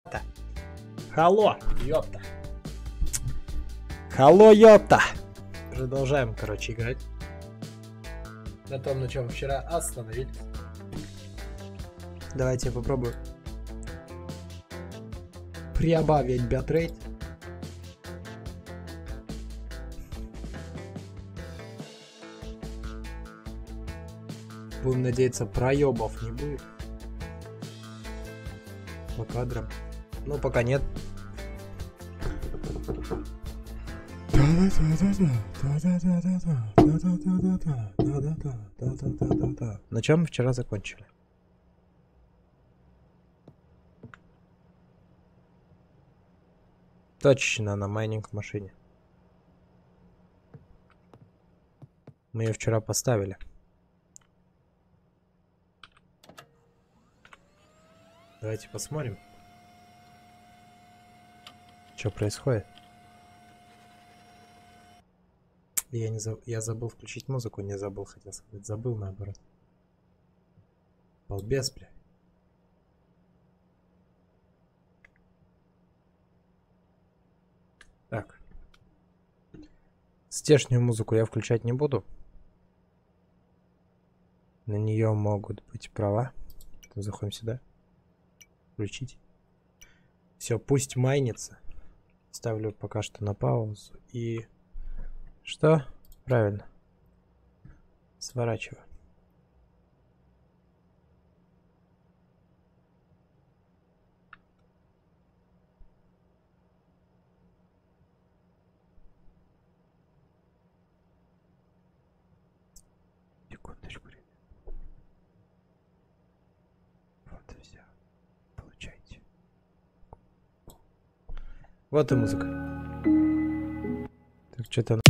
Халло, ёпта. Халло, ёпта. Продолжаем, короче, играть. На том, на чем вчера остановились. Давайте я попробую прибавить битрейт. Будем надеяться, проебов не будет по кадрам. Ну, пока нет. На чем мы вчера закончили? Точно, на майнинг машине. Мы ее вчера поставили. Давайте посмотрим, что происходит. Я забыл включить музыку, не забыл, хотел сказать, забыл наоборот. Балбес, бля. Так. Стешнюю музыку я включать не буду. На нее могут быть права. Заходим сюда. Включить. Все, пусть майнится. Ставлю пока что на паузу. И что? Правильно. Сворачиваю. Секундочку, ребят. Вот и все. Получайте. Вот и музыка. Так, что-то...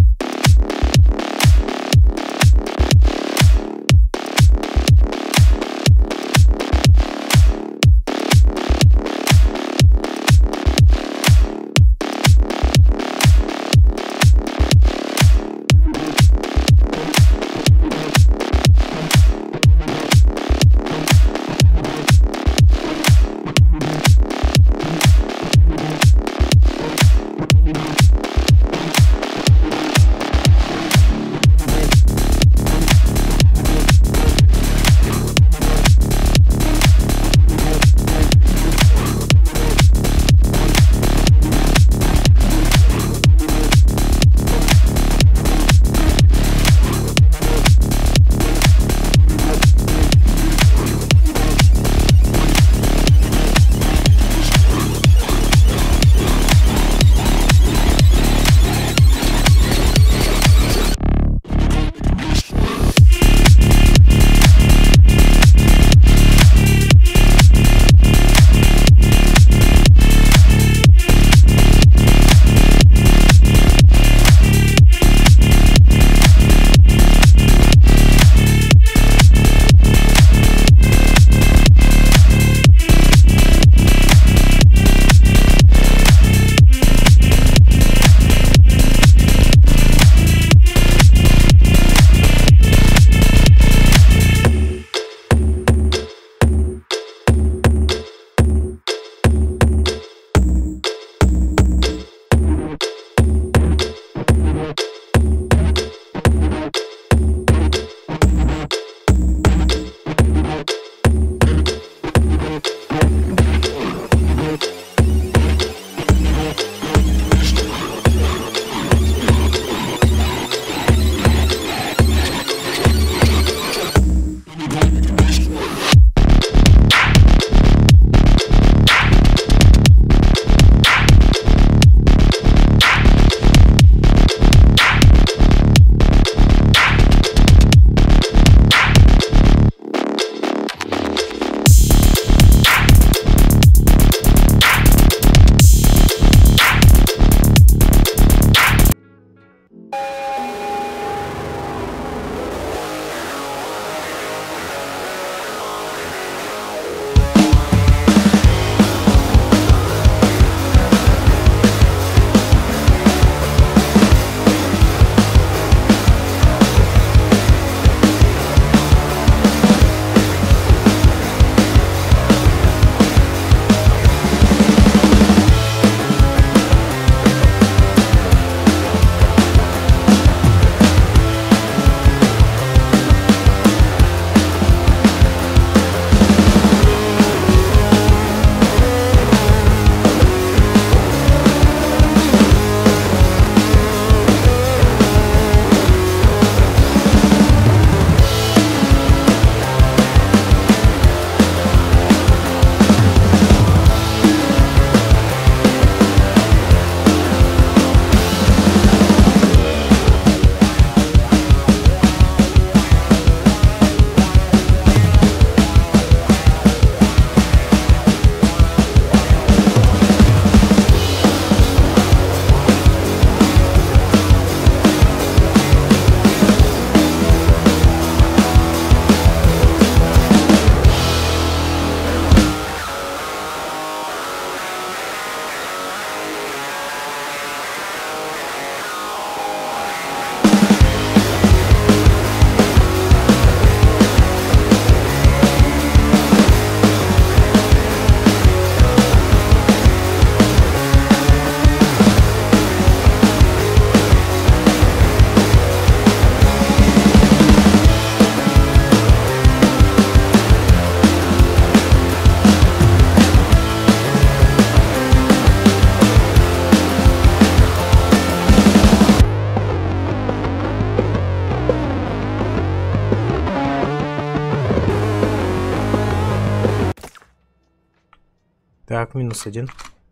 Так, -1.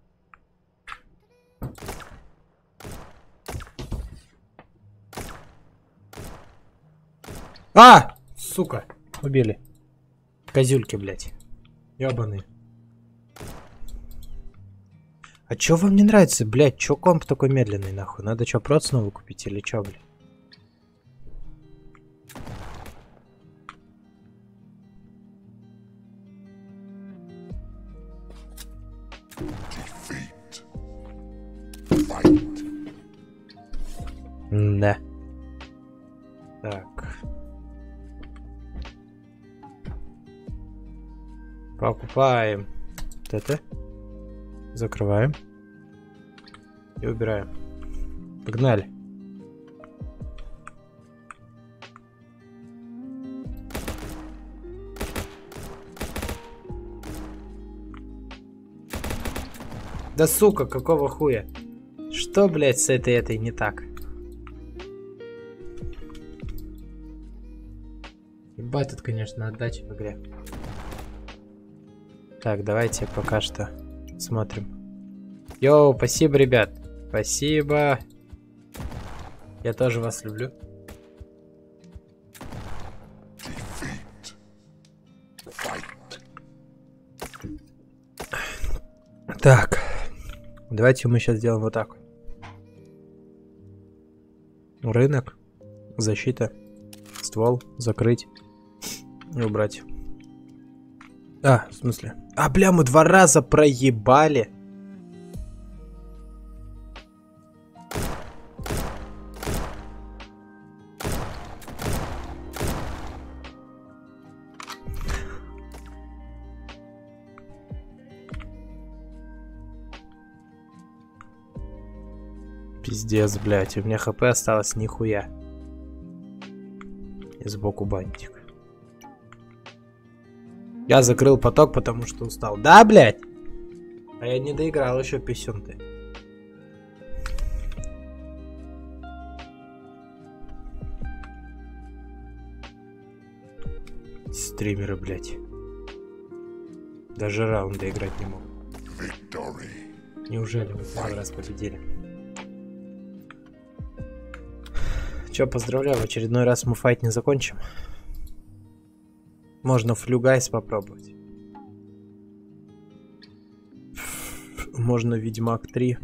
А! Сука! Убили. Козюльки, блядь. Ёбаные. А чё вам не нравится, блядь? Чё комп такой медленный, нахуй? Надо чё, прот снова купить или чё, блядь? Да. Так. Покупаем ТТ. Закрываем. И убираем. Погнали. Да сука, какого хуя? Что, блядь, с этой не так? Ебать, тут, конечно, отдача в игре. Так, давайте пока что смотрим. Йоу, спасибо, ребят. Спасибо. Я тоже вас люблю. Так. Давайте мы сейчас сделаем вот так. Рынок. Защита. Ствол. Закрыть. И убрать. А, в смысле? А, бля, мы 2 раза проебали. Пиздец, блядь, у меня хп осталось нихуя. И сбоку бантик. Я закрыл поток, потому что устал. Да, блядь? А я не доиграл еще, писюн ты. Стримеры, блядь. Даже раунды играть не могут. Неужели мы первый раз победили? Че, поздравляю, в очередной раз мы файт не закончим. Можно флюгайс попробовать. Можно Ведьмак 3.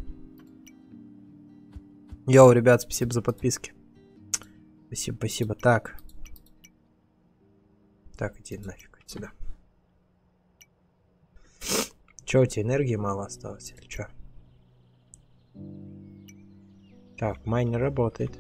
Йоу, ребят, спасибо за подписки. Спасибо, спасибо. Так. Так, иди нафиг отсюда. Че, у тебя энергии мало осталось или что? Так, майнер работает.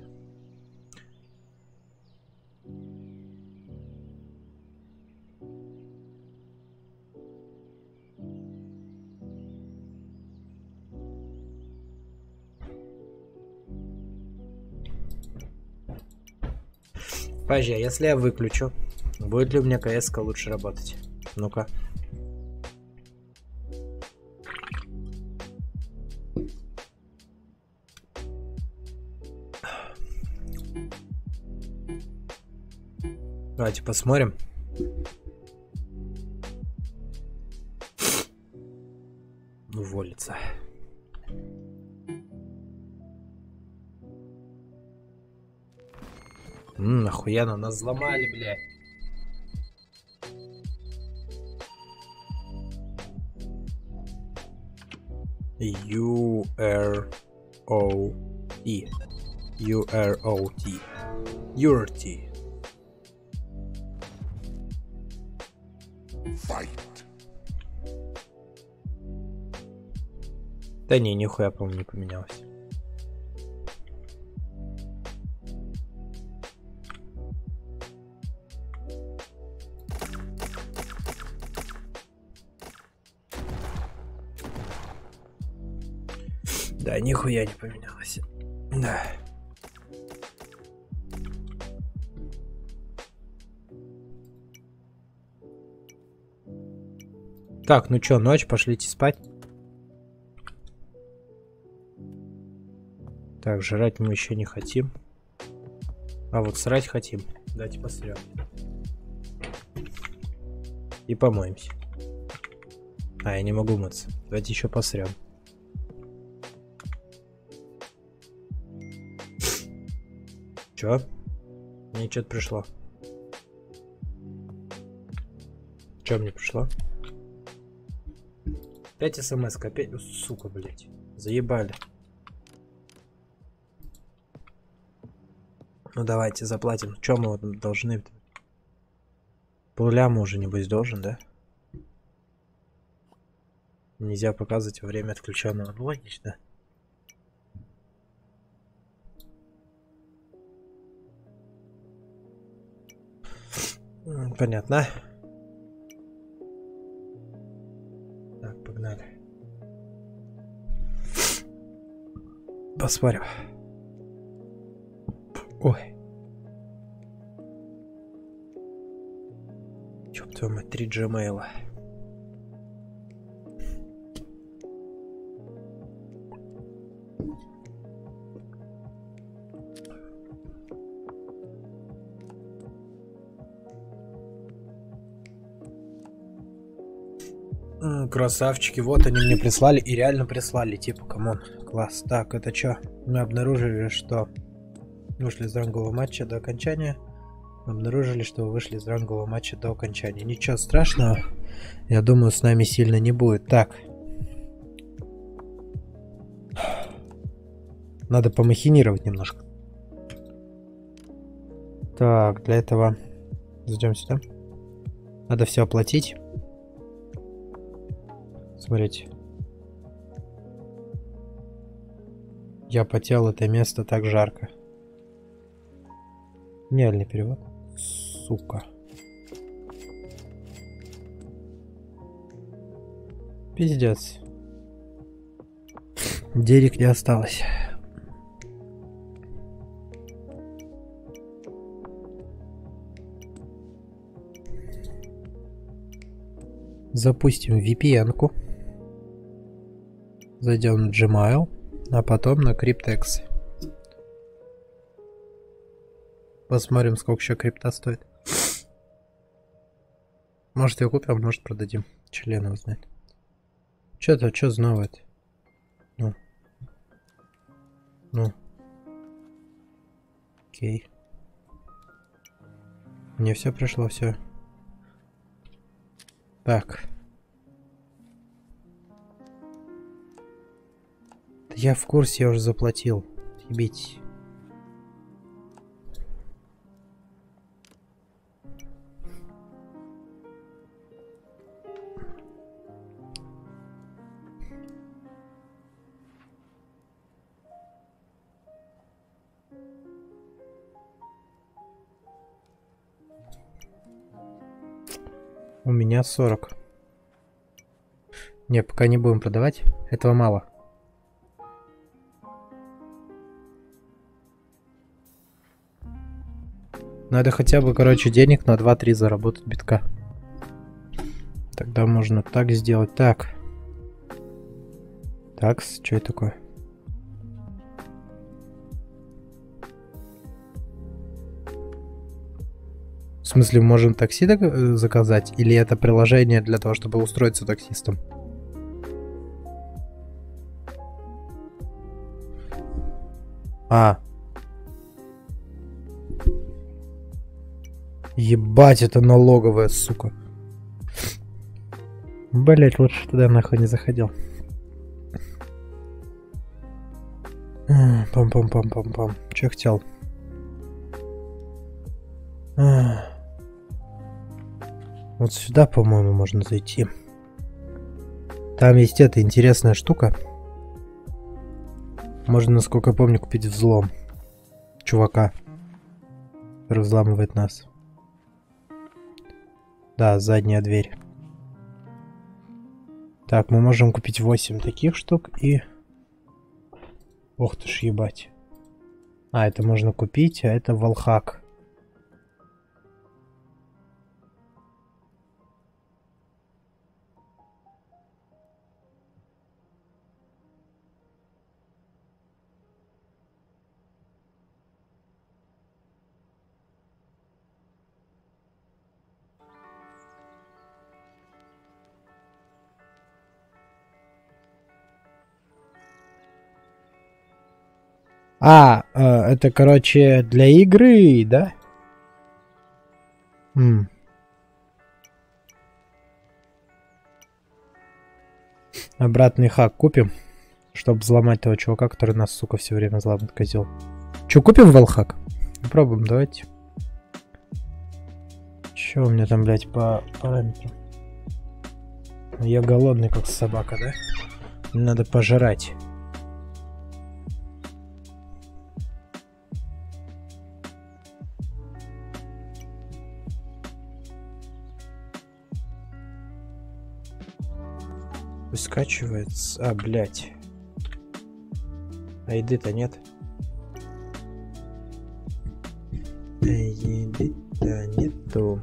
Подожди, а если я выключу, будет ли у меня КС-ка лучше работать? Ну-ка. Давайте посмотрим. Уволиться. Охуенно, нас взломали, блядь. U-R-O-E. U-R-O-T. URT. Fight. Да не, нихуя, по-моему, не поменялось. Да, нихуя не поменялось. Да. Так, ну чё, ночь, пошлите спать. Так, жрать мы еще не хотим. А вот срать хотим. Давайте посрем. И помоемся. А, я не могу мыться. Давайте еще посрем. Чё? Мне что-то пришло. Чё мне пришло? Опять смс, опять... Сука, блядь. Заебали. Ну давайте заплатим. Чё мы вот должны? Полляма уже небось должен, да? Нельзя показывать во время отключенного. Ну логично. Понятно. Так, погнали. Посмотрим. Ой. Ёб твою мать, 3 Gmail. Красавчики, вот они мне прислали и реально прислали, типа, камон, класс. Так, это чё? Мы обнаружили, что вышли из рангового матча до окончания. Мы обнаружили, что вы вышли из рангового матча до окончания. Ничего страшного, я думаю, с нами сильно не будет. Так. Надо помахинировать немножко. Так, для этого зайдем сюда. Надо все оплатить. Смотрите. Я потел, это место так жарко. Нереальный перевод. Сука. Пиздец. Денег не осталось. Запустим VPN-ку. Зайдем на Gmail, а потом на Cryptex. Посмотрим, сколько еще крипта стоит. Может, ее купим, может, продадим. Член его знает. Что-то, что знает? Ну. Ну. Окей. Мне все пришло, все. Так. Я в курсе, я уже заплатил. Ебить. У меня 40. Не, пока не будем продавать. Этого мало. Надо хотя бы, короче, денег на 2-3 заработать битка. Тогда можно так сделать. Так. Такс, что это такое? В смысле, можем такси заказать? Или это приложение для того, чтобы устроиться таксистом? А. Ебать, это налоговая, сука. Блять, лучше туда нахуй не заходил. Пам-пам-пам-пам-пам. Че хотел? Вот сюда, по-моему, можно зайти. Там есть эта интересная штука. Можно, насколько я помню, купить взлом. Чувака, который взламывает нас. Да, задняя дверь. Так, мы можем купить 8 таких штук и... Ох ты ж, ебать. А, это можно купить, а это волхак. Это, короче, для игры, да? Обратный хак купим, чтобы взломать того чувака, который нас, сука, все время взламывает, козел. Че, купим валхак? Попробуем, давайте. Че у меня там, блядь, по параметрам? Я голодный, как собака, да? Мне надо пожрать. Скачивается. Блядь. А еды-то нет. Еды-то нету.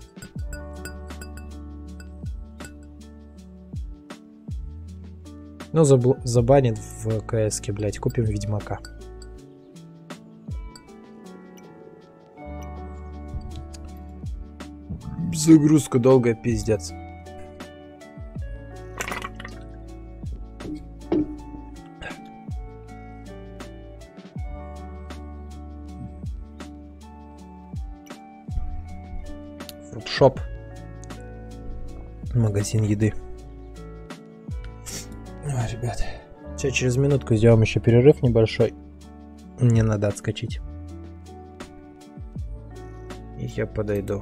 Ну, забанит в КС-ке, блядь. Купим Ведьмака. Загрузка долгая, пиздец. Фрутшоп. Магазин еды. Ребят. Сейчас через минутку сделаем еще перерыв небольшой. Мне надо отскочить. И я подойду.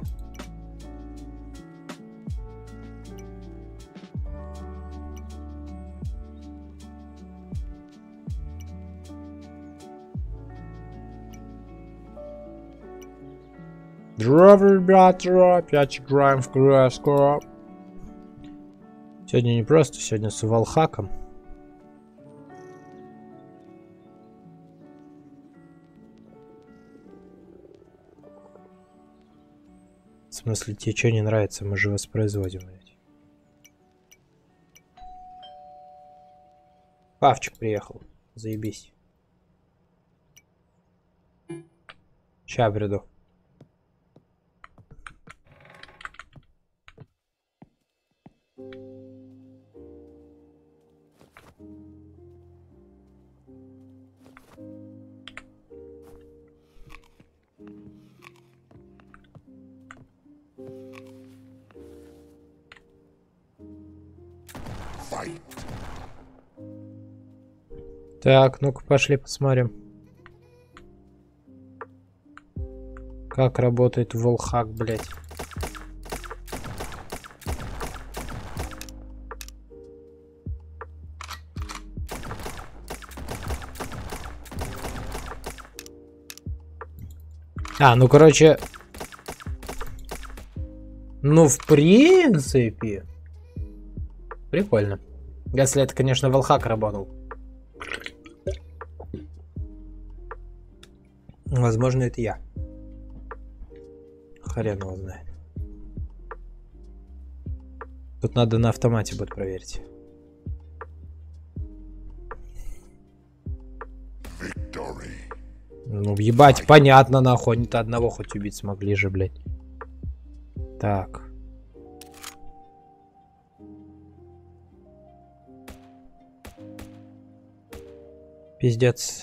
Здравствуй, ребята, опять играем в краску. Сегодня не просто, сегодня с валхаком. В смысле, тебе что не нравится? Мы же воспроизводим. Павчик приехал. Заебись. Ща приду. Так, ну-ка пошли посмотрим, как работает волхак, блять. Ну короче, ну в принципе прикольно, если это, конечно, волхак работал. Возможно, это я. Хрен его знает. Тут надо на автомате будет проверить. Ну, ебать, понятно, нахуй. Они-то одного хоть убить смогли же, блядь. Так. Пиздец.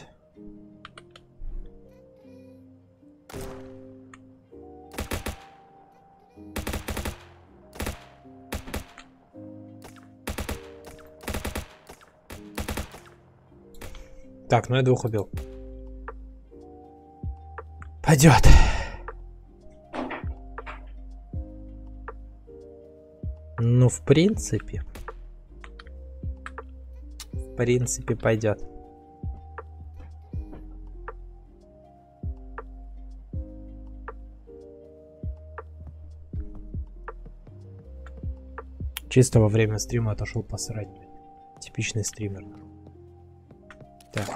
Так, ну я двух убил. Пойдет. Ну, в принципе пойдет. Чисто во время стрима отошел посрать. Типичный стример. Так.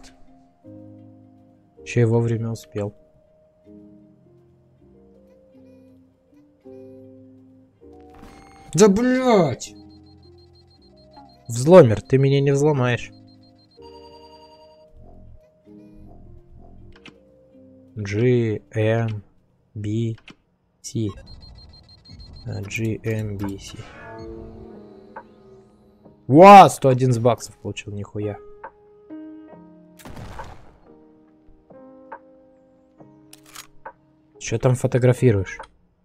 Че я вовремя успел. Да блять! Взломер, ты меня не взломаешь. GMBC. GMBC. Ва, 111 баксов получил, нихуя. Что там фотографируешь?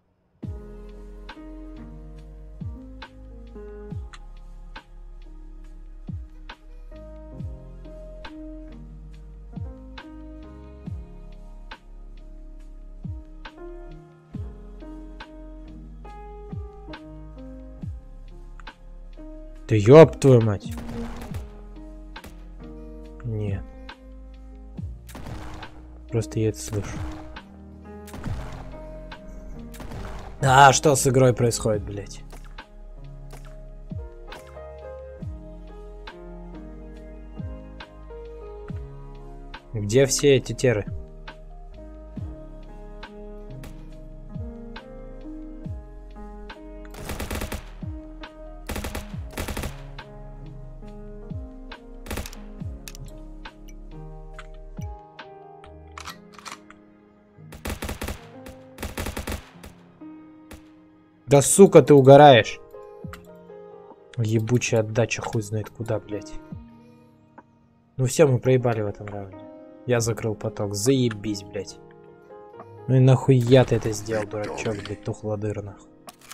Да ёб твою мать. Нет. Просто я это слышу. А, что с игрой происходит, блядь? Где все эти теры? Да сука, ты угораешь. Ебучая отдача, хуй знает куда, блядь. Ну все, мы проебали в этом раунде. Я закрыл поток, заебись, блядь. Ну и нахуя ты это сделал, дурачок, блядь, тухлодыр, нахуй.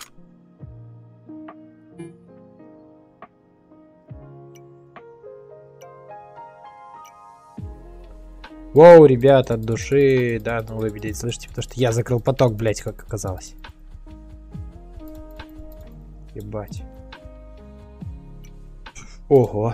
Воу, ребята, от души, да, ну вы, блядь, слышите, потому что я закрыл поток, блядь, как оказалось. Ебать. Ого.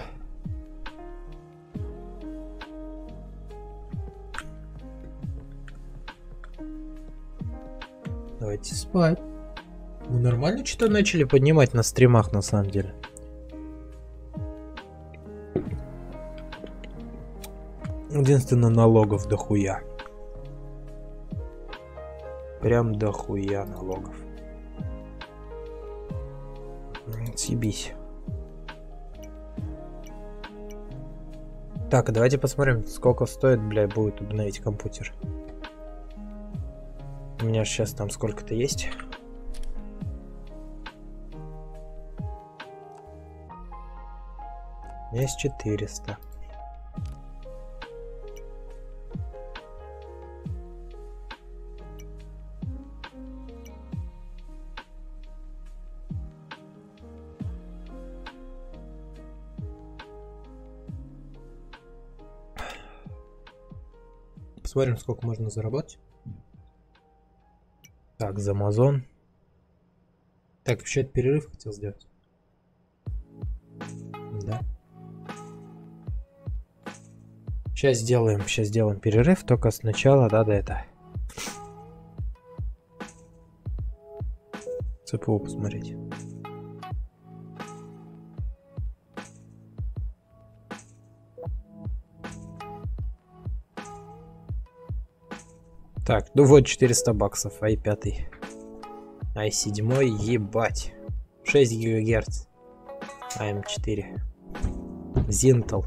Давайте спать. Мы нормально что-то начали поднимать на стримах, на самом деле. Единственное, налогов дохуя. Прям дохуя налогов. Съебись. Так, давайте посмотрим, сколько стоит, бля, будет обновить компьютер. У меня сейчас там сколько-то есть. У меня есть 400. Посмотрим, сколько можно заработать. Так, за Amazon. Так, вообще этот перерыв хотел сделать. Да. Сейчас сделаем перерыв, только сначала надо это. ЦПУ посмотреть. Так, ну вот 400 баксов, i5. i7, ебать. 6 ГГц. AM4. Zintel.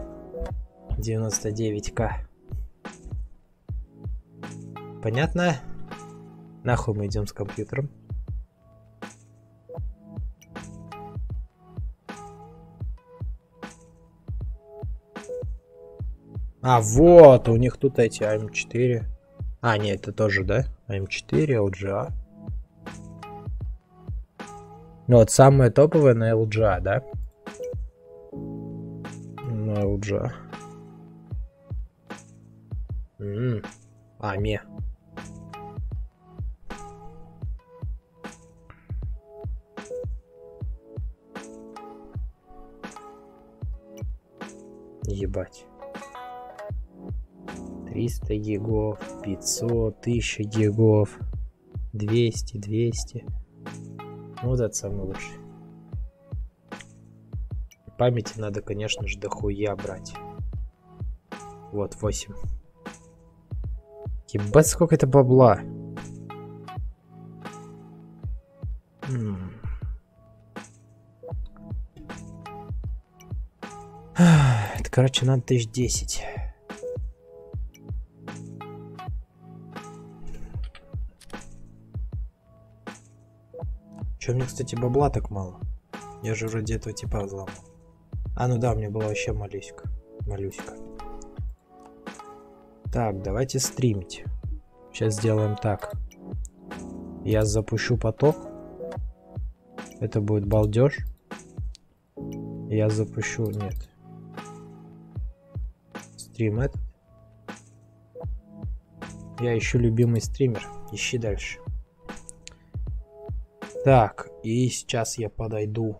99К. Понятно? Нахуй мы идем с компьютером. А, вот, у них тут эти AM4. А, нет, это тоже, да? AM4, LGA. Ну, вот самое топовое на LGA, да? На LGA. AME. Ебать. 300 гигов, 500, 1000 гигов, 200. Ну, вот это самый лучший. Памяти надо, конечно же, дохуя брать. Вот, 8. Ебать, сколько это бабла. Это, короче, надо 1010. Че, мне, кстати, бабла так мало? Я же вроде этого типа взломал. А, ну да, у меня была вообще малюська. Так, давайте стримить. Сейчас сделаем так. Я запущу поток. Это будет балдеж. Я запущу... Нет. Стрим этот. Я ищу любимый стример. Ищи дальше. Так, и сейчас я подойду.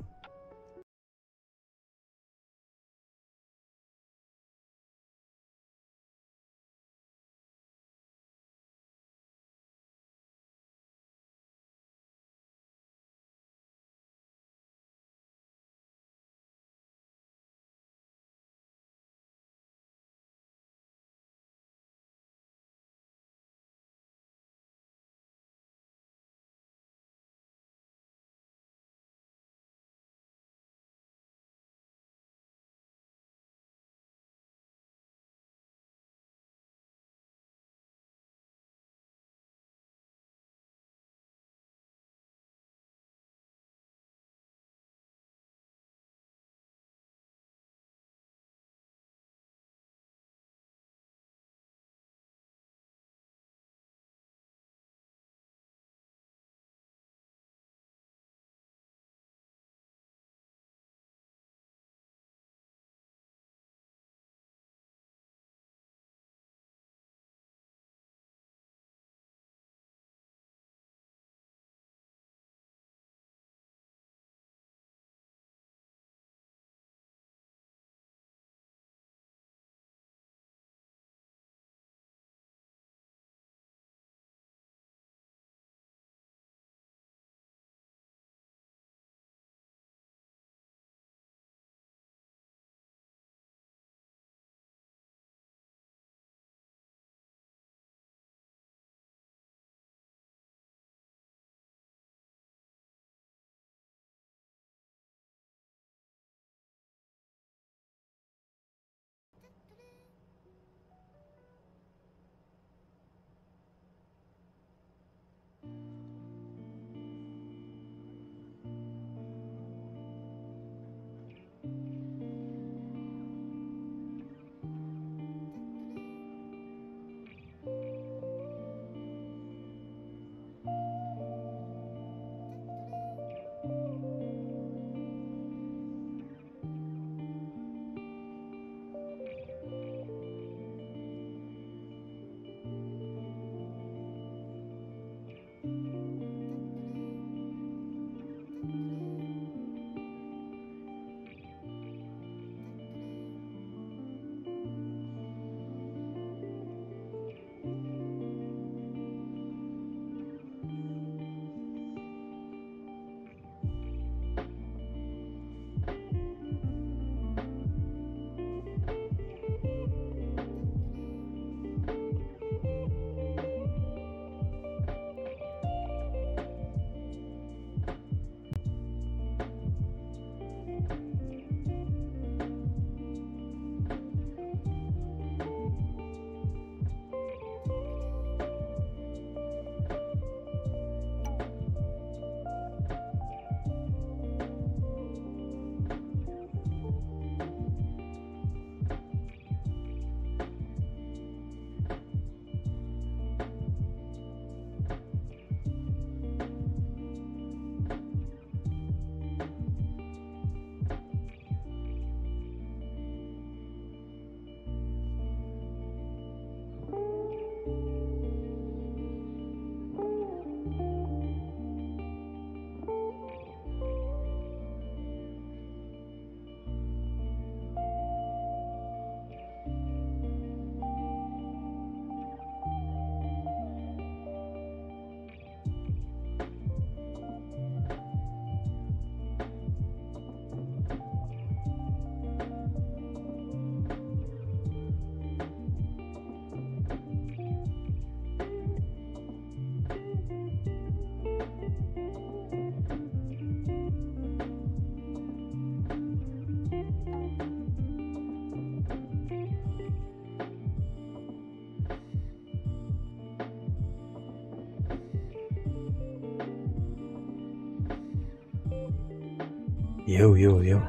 Йоу.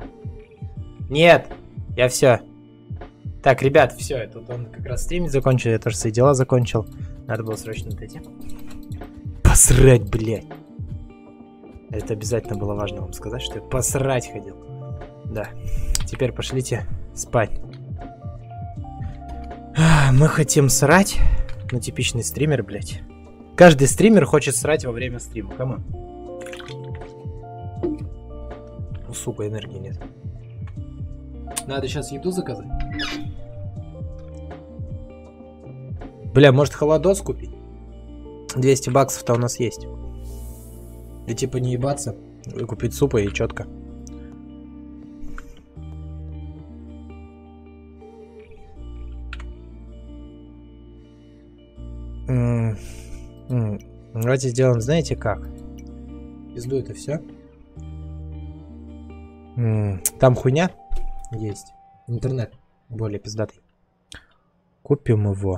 Нет, я все. Так, ребят, все, тут он как раз стримить закончил, я тоже свои дела закончил. Надо было срочно отойти. Посрать, блядь. Это обязательно было важно вам сказать, что я посрать ходил. Да. Теперь пошлите спать. Мы хотим срать. Ну, типичный стример, блядь. Каждый стример хочет срать во время стрима. Камон. Ну, сука, энергии нет. Надо сейчас еду заказать. Бля, может холодос купить? 200 баксов-то у нас есть. И типа не ебаться, и купить супа и четко. Давайте сделаем, знаете как? Пизду это все. Там хуйня есть. Интернет более пиздатый. Купим его.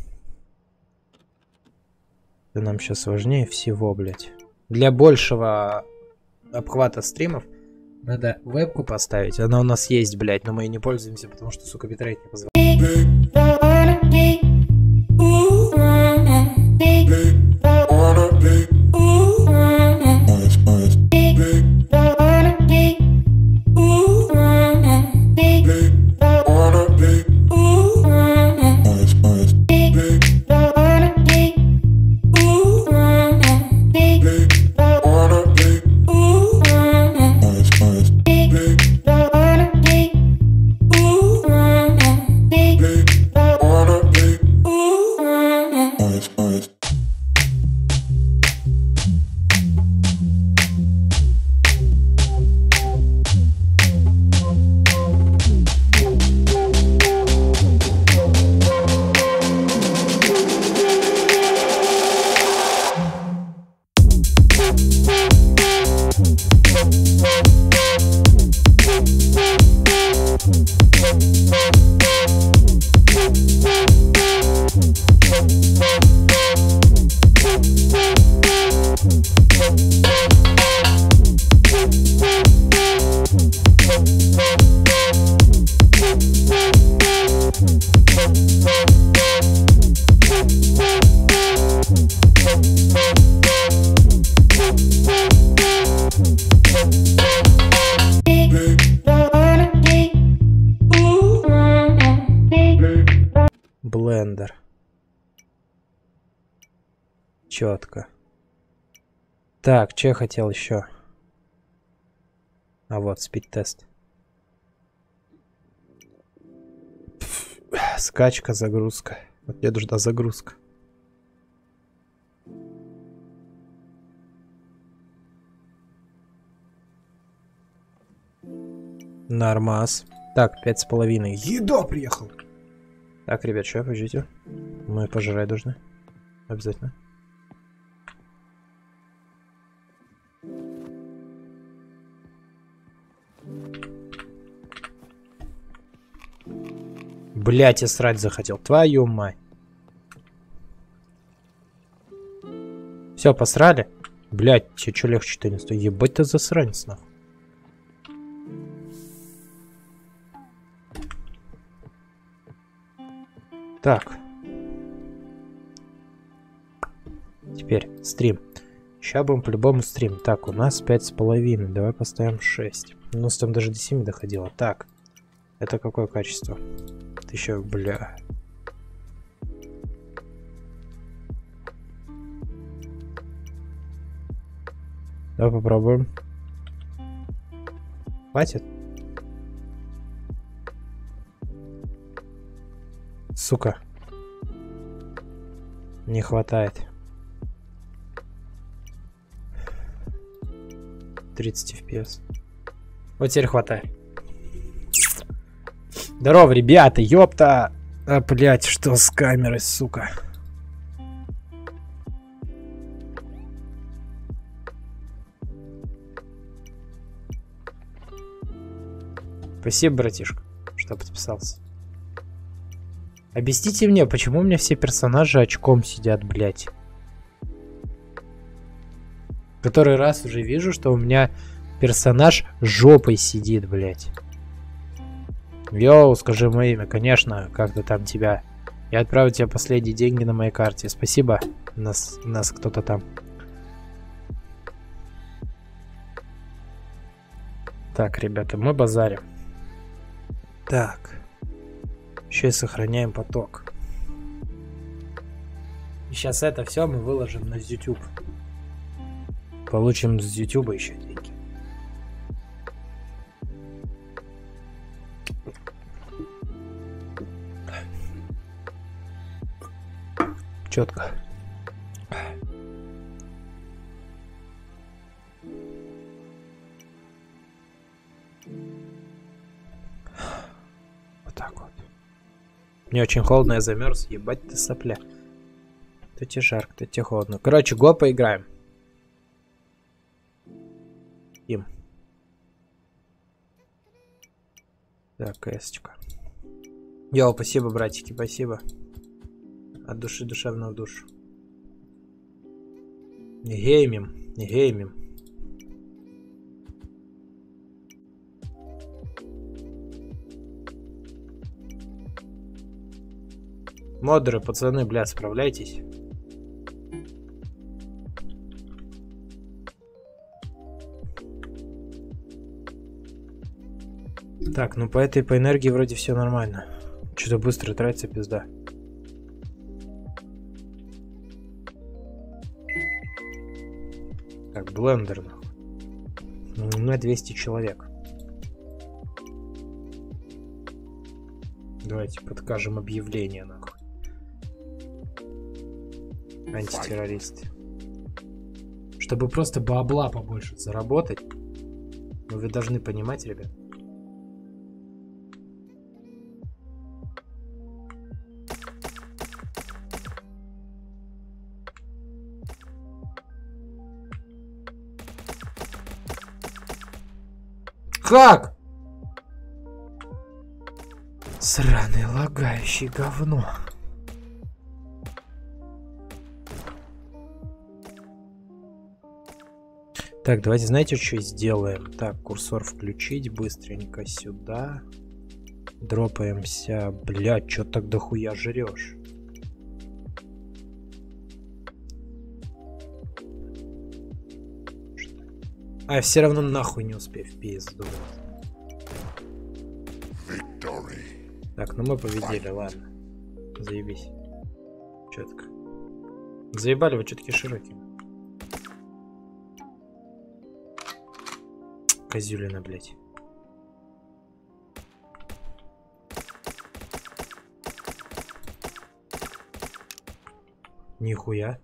Это нам сейчас важнее всего, блядь. Для большего обхвата стримов надо вебку поставить. Она у нас есть, блядь, но мы и не пользуемся, потому что, сука, битрейт не позволяет. Блендер. Четко. Так, что я хотел еще? А вот, спид-тест. Скачка, загрузка. Вот мне нужна загрузка. Нормас. Так, 5,5. Еда приехал. Так, ребят, что, подождите. Мы пожрать должны. Обязательно. Блять, я срать захотел. Твою мать. Все, посрали? Блять, тебе что легче-то не стоит? Ебать ты засранец, нахуй. Так. Теперь стрим. Сейчас будем по-любому стрим. Так, у нас 5,5. Давай поставим 6. У нас там даже до 7 доходило. Так. Это какое качество? Это еще, бля. Давай попробуем. Хватит? Сука. Не хватает. 30 FPS. Вот теперь хватает. Здорово, ребята, ёпта. А, блядь, что с камерой, сука? Спасибо, братишка, что подписался. Объясните мне, почему у меня все персонажи очком сидят, блядь? Который раз уже вижу, что у меня персонаж жопой сидит, блядь. Йоу, скажи мое имя, конечно, как-то там тебя. Я отправил тебе последние деньги на моей карте. Спасибо. Нас кто-то там. Так, ребята, мы базарим. Так. Еще и сохраняем поток. И сейчас это все мы выложим на YouTube. Получим с YouTube еще деньги. Четко. Вот так вот. Мне очень холодно, я замерз. Ебать ты сопля. То тебе жарко, то тебе холодно. Короче, го поиграем. Им. Так, кэсочка. Йоу, спасибо, братики, спасибо. От души душевно в душу. Не геймим, не геймим. Модеры, пацаны, блядь, справляйтесь. Так, ну по энергии вроде все нормально. Что-то быстро тратится, пизда. Так, блендер, нахуй. У меня 200 человек. Давайте подкажем объявление, нахуй. Антитеррористы. Чтобы просто бабла побольше заработать. Но вы должны понимать, ребят. Как? Сраный лагающий говно. Так, давайте, знаете, что сделаем? Так, курсор включить быстренько сюда. Дропаемся. Блядь, чё так дохуя жрёшь? А, все равно нахуй не успею в пизду. Так, ну мы победили, ладно. Заебись. Четко. Заебали вы чё-таки широкими. Козюлина, блядь. Нихуя.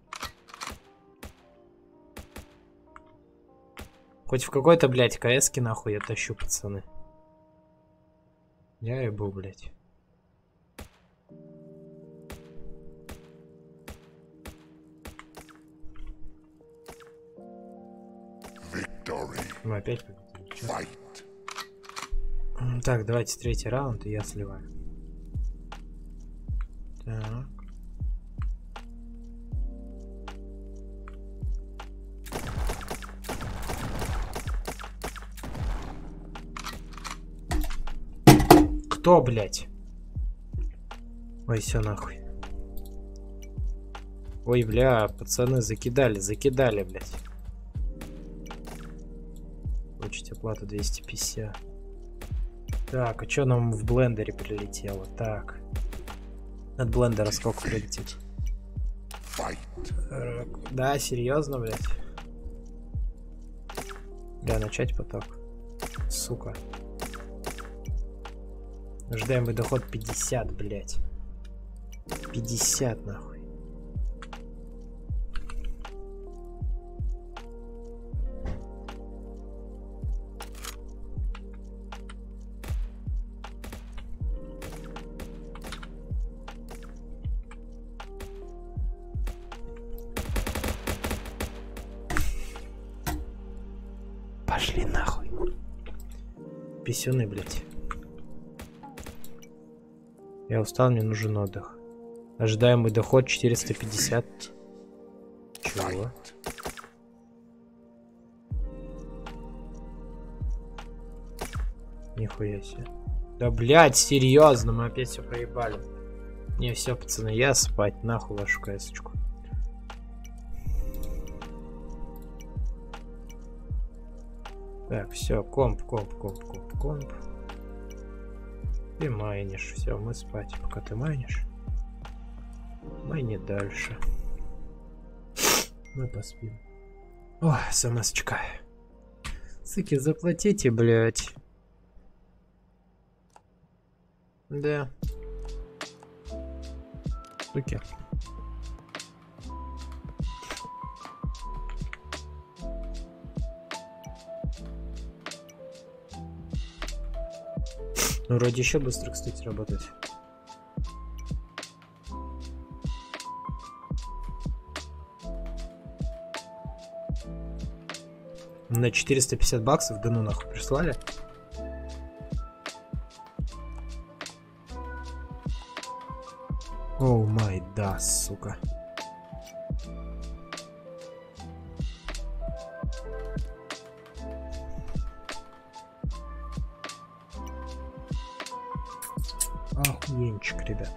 Хоть в какой-то, блядь, КС-ки нахуй я тащу, пацаны. Я ебу, блядь. Мы опять победили. Так, давайте третий раунд, и я сливаю. Так. Кто, блядь? Ой, все нахуй. Ой, бля, пацаны, закидали, блядь. Получить оплату 250. Так, а что нам в блендере прилетело? Так. От блендера сколько прилетит? Да, серьезно, блядь? Да, начать поток. Сука. Ожидаемый доход 50, блядь. 50, нахуй. Пошли нахуй. Писюны, блядь. Я устал, мне нужен отдых. Ожидаемый доход 450. Чего? Нихуя себе. Да, блядь, серьезно, мы опять все проебали. Не, все, пацаны, я спать. Нахуй вашу касочку. Так, все, комп. Ты майнишь. Все, мы спать. Пока ты майнишь. Майни дальше. Мы поспим. Ой, смс-очка. Суки, заплатите, блядь. Да. Суки. Ну, вроде еще быстро, кстати, работать. На 450 баксов, да ну нахуй, прислали? Оу май, да, сука. Охуенчик, ребят.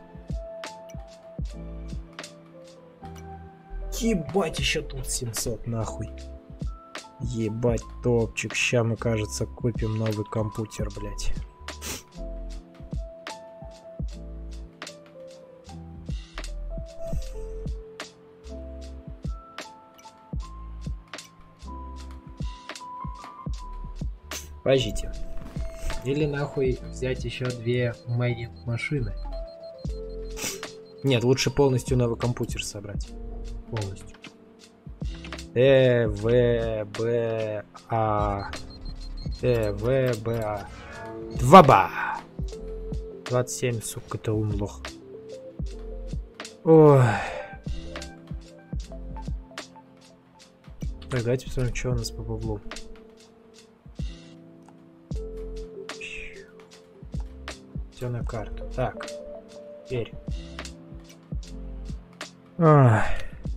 Ебать, еще тут 700, нахуй. Ебать, топчик. Ща мы, кажется, купим новый компьютер, блядь. Подождите. Или нахуй взять еще 2 майнинг машины. Нет, лучше полностью новый компьютер собрать. Полностью. В, Б, А. В, Б, А. 2 27, сука, это умлох. Ой. Так, давайте посмотрим, что у нас по баблу. Все на карту. Так. Теперь. Ах.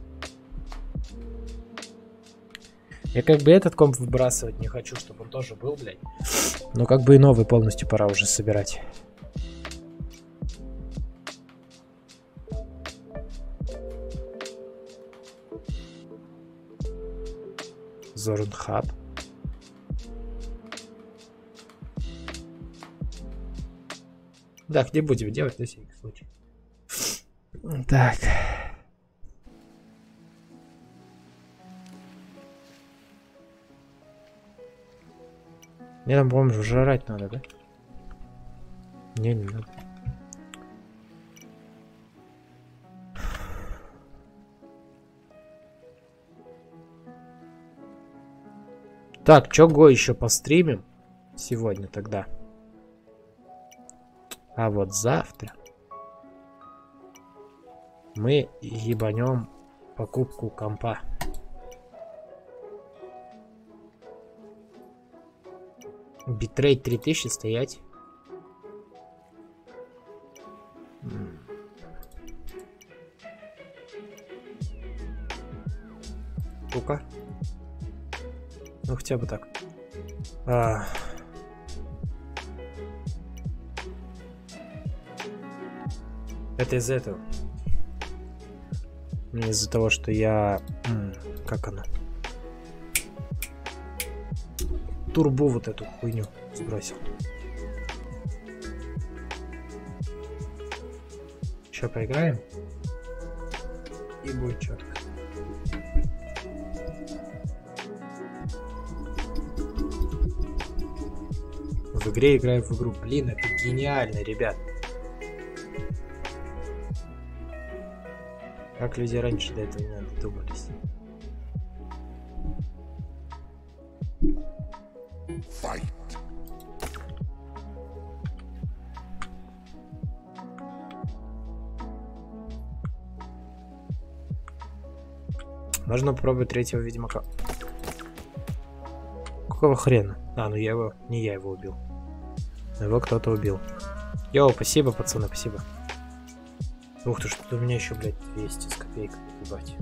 Я как бы этот комп выбрасывать не хочу, чтобы он тоже был, блядь. Но как бы и новый полностью пора уже собирать. Зорнхаб. Так, не будем делать на всякий случай. Так. Мне там, по-моему, жрать надо, да? Не надо. Так, чего еще постримим сегодня тогда? А вот завтра мы ебанем покупку компа. Битрейт 3000 стоять. Сука. Ну хотя бы так. Это из-за этого. Из-за того, что я... Как оно? Турбо вот эту хуйню сбросил. Сейчас поиграем. И будет четко. В игре играю в игру. Блин, это гениально, ребят. Как люди раньше до этого не додумались. Можно попробовать третьего Ведьмака. Какого хрена? А, ну я его... Не я его убил. Его кто-то убил. Йоу, спасибо, пацаны, спасибо. Ух ты, что-то у меня еще, блядь, 200 с копейкой, ебать.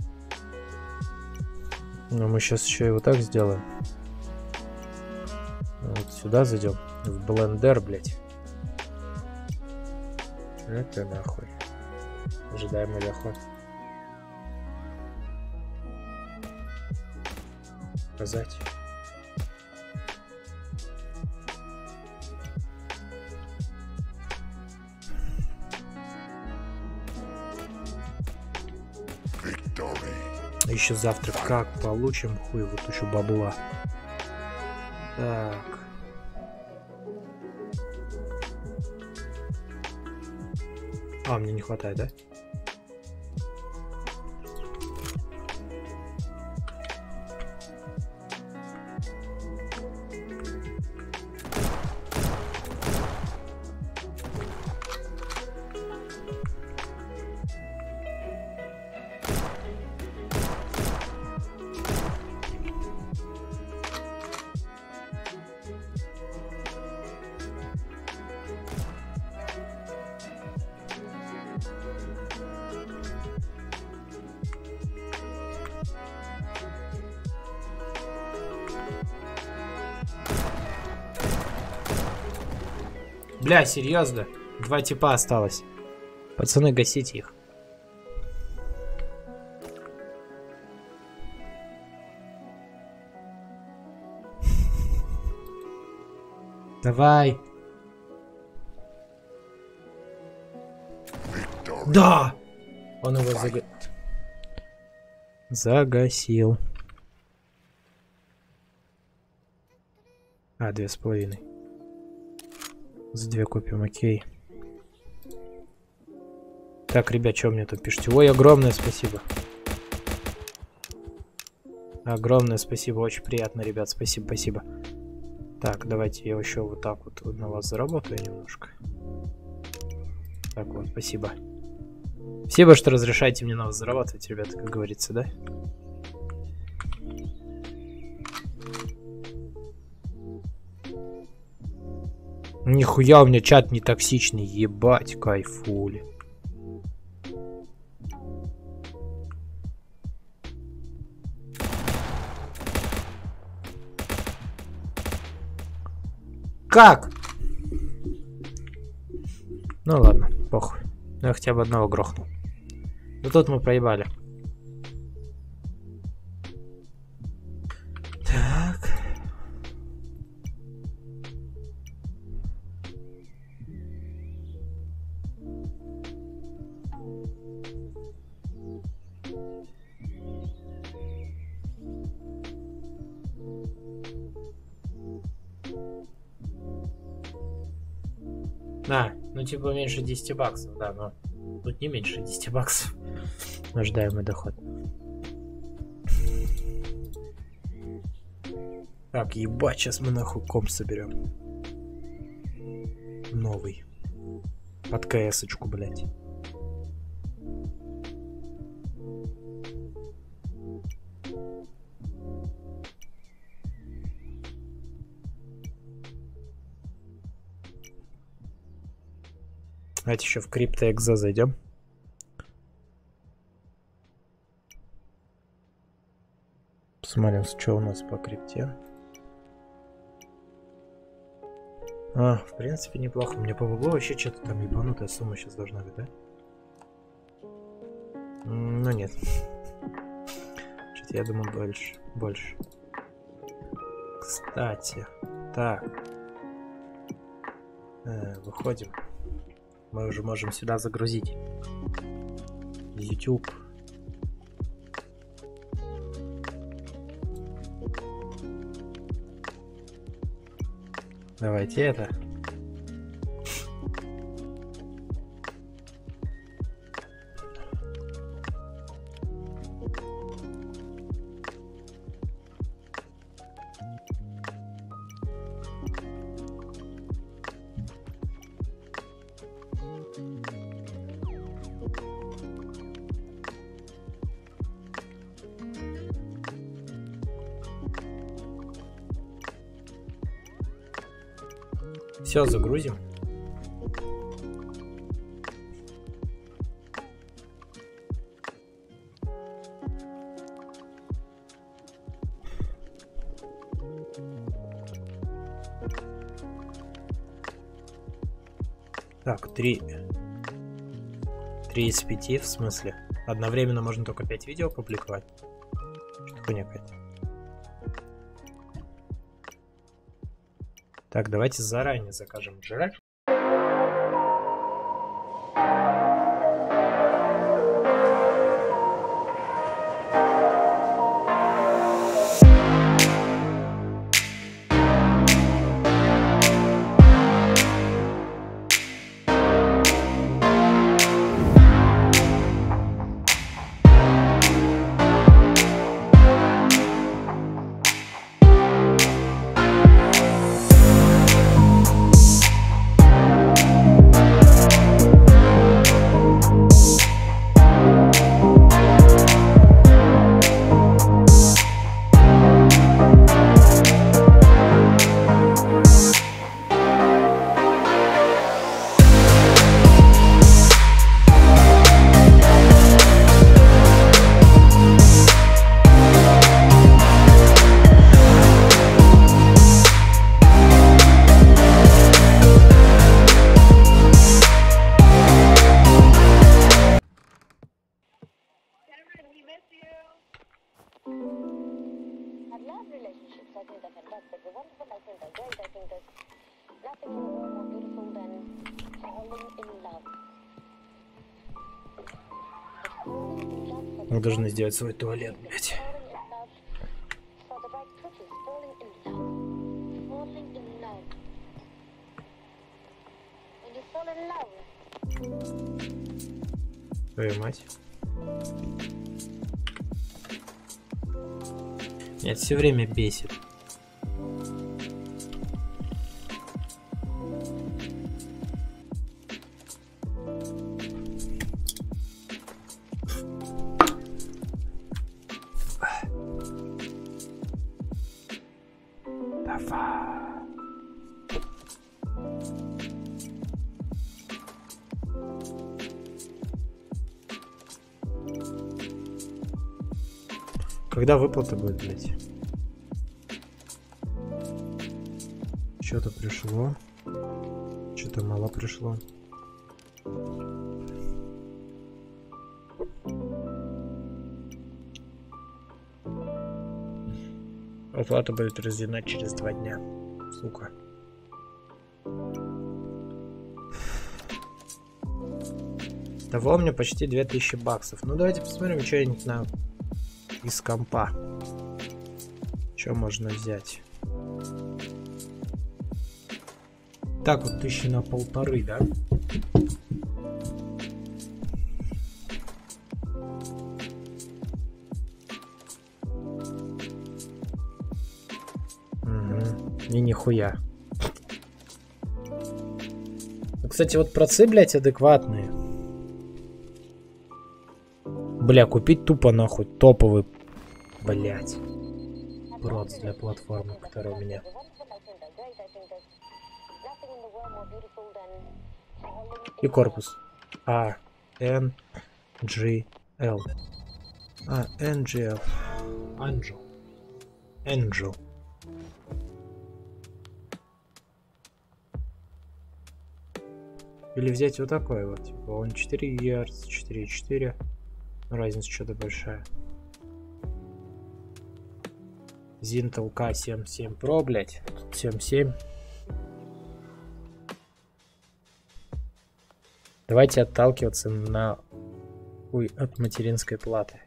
Но мы сейчас еще его так сделаем. Вот сюда зайдем. В блендер, блядь. Это нахуй. Ожидаемый доход. Показать. Еще завтра как получим хуй вот еще бабла. Так. А, мне не хватает, да? Бля, серьезно? 2 типа осталось. Пацаны, гасите их. Давай. Да! Он его загасил. А, 2,5. За 2 купим, окей. Так, ребят, что мне тут пишете? Ой, огромное спасибо. Огромное спасибо, очень приятно, ребят, спасибо, спасибо. Так, давайте я еще вот так вот на вас заработаю немножко. Так вот, спасибо. Спасибо, что разрешаете мне на вас зарабатывать, ребята, как говорится, да? Нихуя у меня чат не токсичный, ебать, кайфули. Как? Ну ладно, похуй. Я хотя бы одного грохнул. Но тут мы проебали. Так. А, ну типа меньше 10 баксов, да, но тут не меньше 10 баксов. Ожидаемый доход. Так, ебать, сейчас мы нахуй комп соберем. Новый. Под КС-очку, блядь. Давайте еще в CryptoExe зайдем. Посмотрим, что у нас по крипте. А, в принципе, неплохо. Мне по баблу вообще что-то там ебанутая сумма сейчас должна быть, да? Ну нет. Что-то я думаю больше. Кстати, так. Выходим. Мы уже можем сюда загрузить YouTube. Давайте это. Все, загрузим. Так, 3 3 из 5, в смысле? Одновременно можно только 5 видео публиковать? Что хуйня какая-то. Так, давайте заранее закажем жрать. Мы должны сделать свой туалет, блядь. Твою мать. Меня это все время бесит. Когда выплата будет, блядь? Что-то пришло. Что-то мало пришло. Оплата будет разделена через 2 дня. Сука. Того у меня почти 2000 баксов. Ну давайте посмотрим, что я не знаю. Из компа. Что можно взять? Так вот, 1500, да? Угу. И нихуя. Ну, кстати, вот процы, блядь, адекватные. Бля, купить тупо нахуй топовый, блядь, проц для платформы, которая у меня. И корпус. ANGL. ANGL. Angel. Или взять вот такой вот. Типа он 4 Гц, 4,4. Разница что-то большая. Zintel K77 Pro, блять. Тут 7.7. Давайте отталкиваться от материнской платы.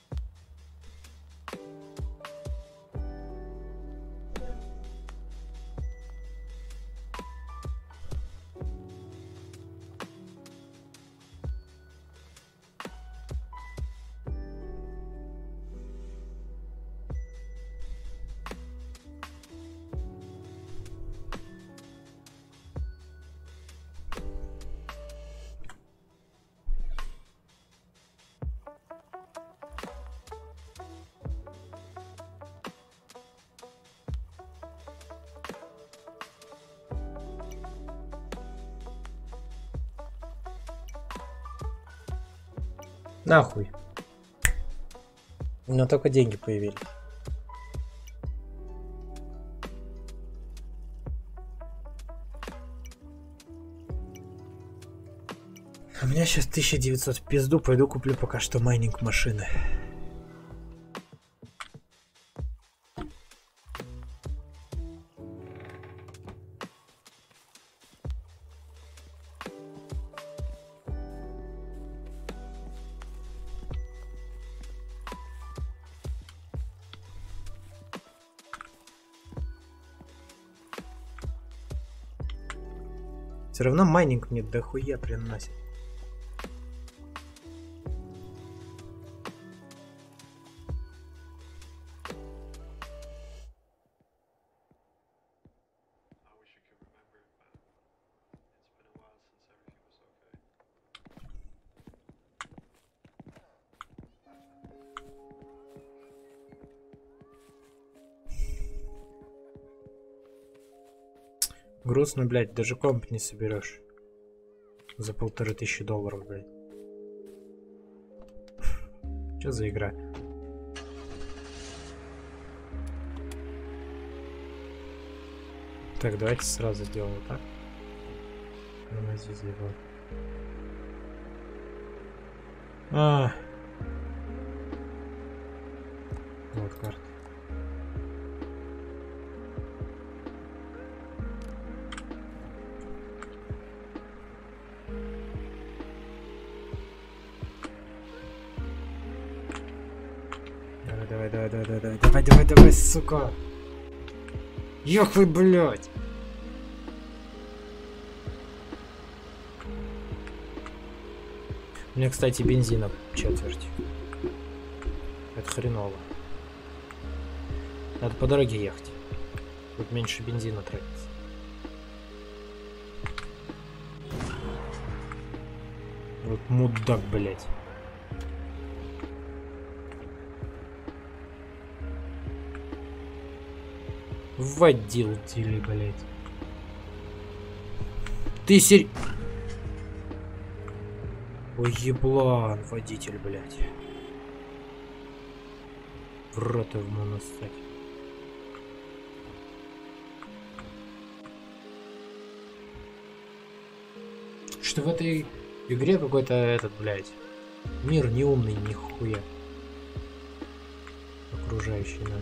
Нахуй. У меня только деньги появились. У меня сейчас 1900 в пизду, пойду куплю пока что майнинг машины. Все равно майнинг мне дохуя приносит. Грустно, блядь, даже комп не соберешь. За $1500, блядь. Что за игра? Так, давайте сразу сделаем так. Тормози, заебал. Вот карта. Давай, сука. Ёх вы, блядь. У меня, кстати, бензина четверть. Это хреново. Надо по дороге ехать. Тут меньше бензина тратится. Вот мудак, блядь. Водил тили, блядь. Ты Ой, еблан, водитель, блядь. В рот ему нассать. Что в этой игре какой-то этот, блядь, мир неумный, нихуя. Окружающий нас.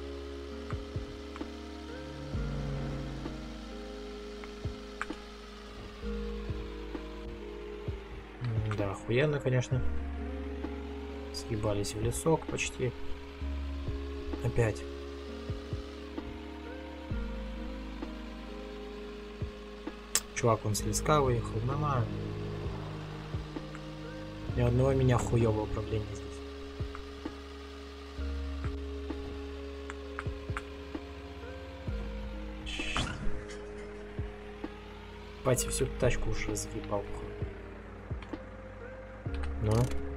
Да, охуенно, конечно. Съебались в лесок почти. Опять. Чувак, он с леска выехал. Мама. Ни одного меня хуёвого управления здесь. Пати всю тачку уже разъебал. Ну.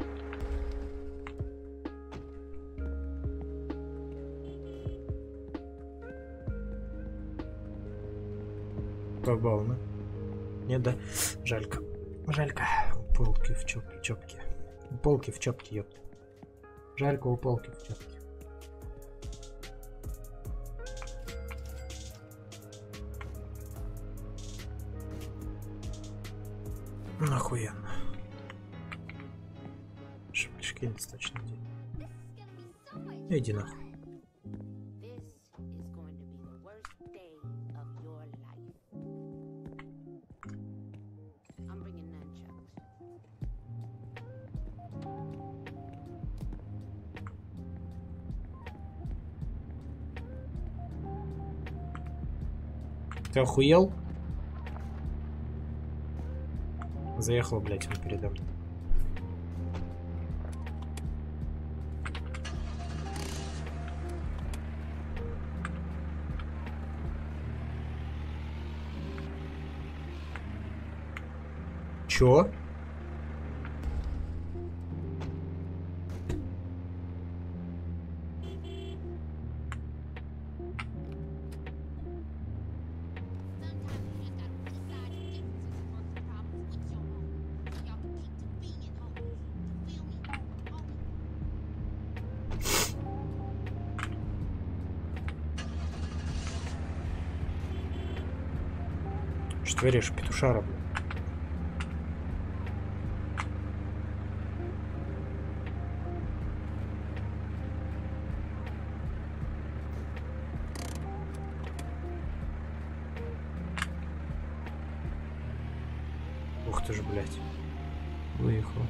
Побавно. Нет, да? Жалько. Жалько. У полки в чопке. У полки в чопке, ёпта. Жалько у полки в чопке. Охуенно. Шмешки достаточно денег. Иди нахуй. Ты охуел? Заехал, блядь, он передо мной. Чё? Что творишь, петушара, блядь? ты ж, блядь. Выехал.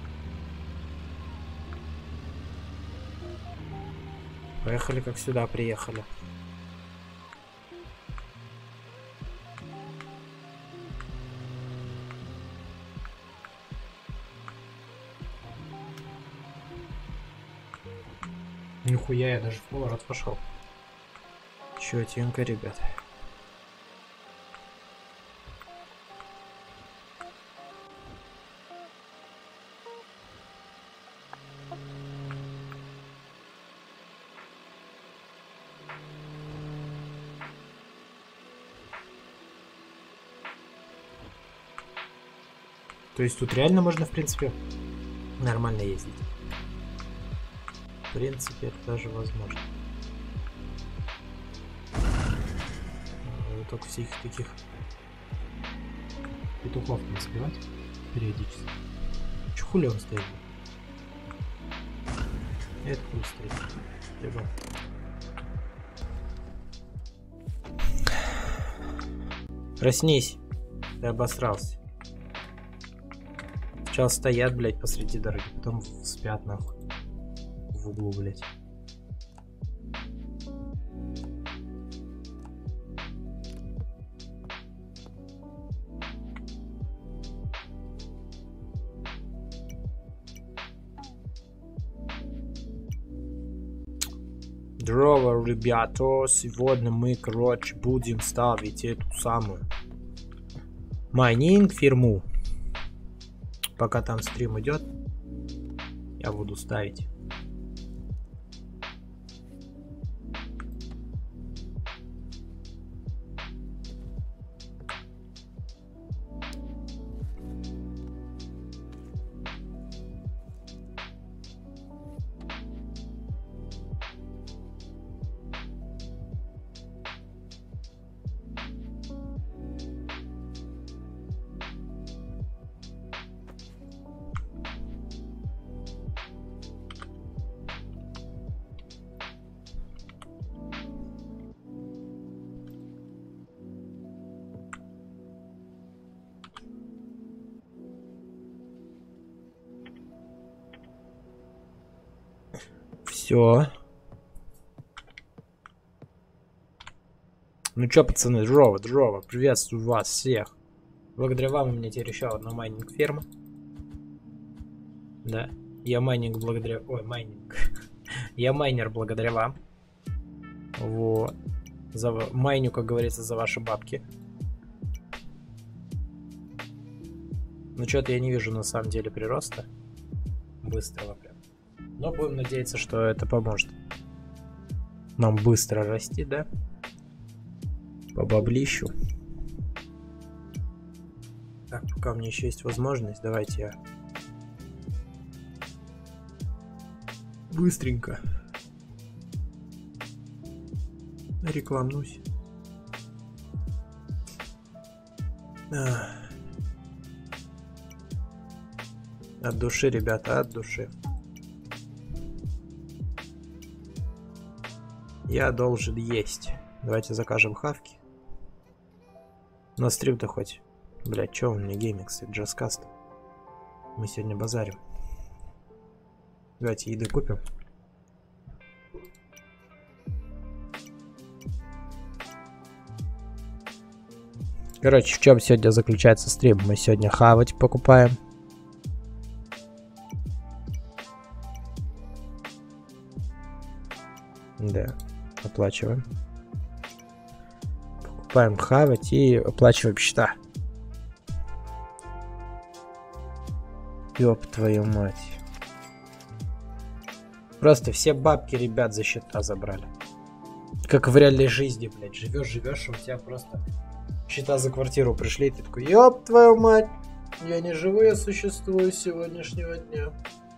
Поехали, как сюда приехали. Нихуя, я даже в поворот пошел. Чётенько, ребят. То есть тут реально можно, в принципе, нормально ездить. В принципе, это даже возможно. Только всех таких петухов не сбивать периодически. Че хули он стоит? Это хуй стоит. Либо. Проснись. Ты обосрался. Сначала стоят, блядь, посреди дороги, потом спят, нахуй. В углу, блядь. Здорово, ребята. Сегодня мы, короче, будем ставить эту самую майнинг фирму. Пока там стрим идет, я буду ставить. Все. Ну чё, пацаны, здорово, приветствую вас всех. Благодаря вам у меня теперь еще одна майнинг ферма. Да, я майнинг благодаря... Ой, майнинг. Я майнер благодаря вам. Вот. Майню, как говорится, за ваши бабки. Ну что-то я не вижу на самом деле прироста. Быстрого прям. Но будем надеяться, что это поможет нам быстро расти, да? По баблищу. Так, пока у меня еще есть возможность, давайте я быстренько рекламнусь. От души, ребята, от души. Я должен есть. Давайте закажем хавки. На стрим-то хоть. Блять, чё у меня геймикс и джазкаст? Мы сегодня базарим. Давайте еды купим. Короче, в чем сегодня заключается стрим? Мы сегодня хавать покупаем. Да, оплачиваем. Покупаем хавать и оплачиваем счета. Ёб твою мать. Просто все бабки, ребят, за счета забрали. Как в реальной жизни, блядь. Живешь, у тебя просто счета за квартиру пришли, и ты такой, ёб твою мать. Я не живу, я существую с сегодняшнего дня.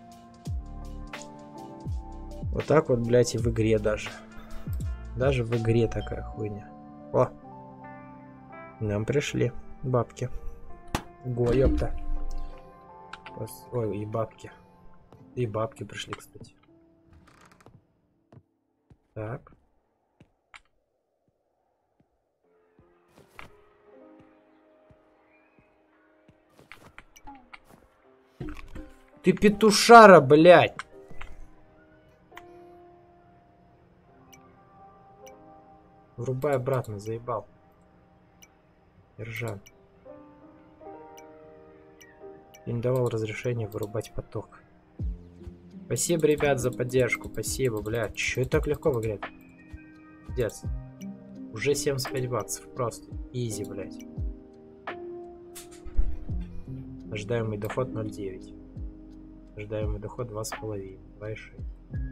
Вот так вот, блядь, и в игре даже. Даже в игре такая хуйня. О! Нам пришли бабки. Го, ёпта. Ой, и бабки. И бабки пришли, кстати. Так. Ты петушара, блядь! Врубай обратно, заебал. Ержан. Я не давал разрешения вырубать поток. Спасибо, ребят, за поддержку. Спасибо, блядь. Чё это так легко выиграть? Пиздец. Уже 75 баксов. Просто. Изи, блядь. Ожидаемый доход 0,9. Ожидаемый доход 2,5. 2,6.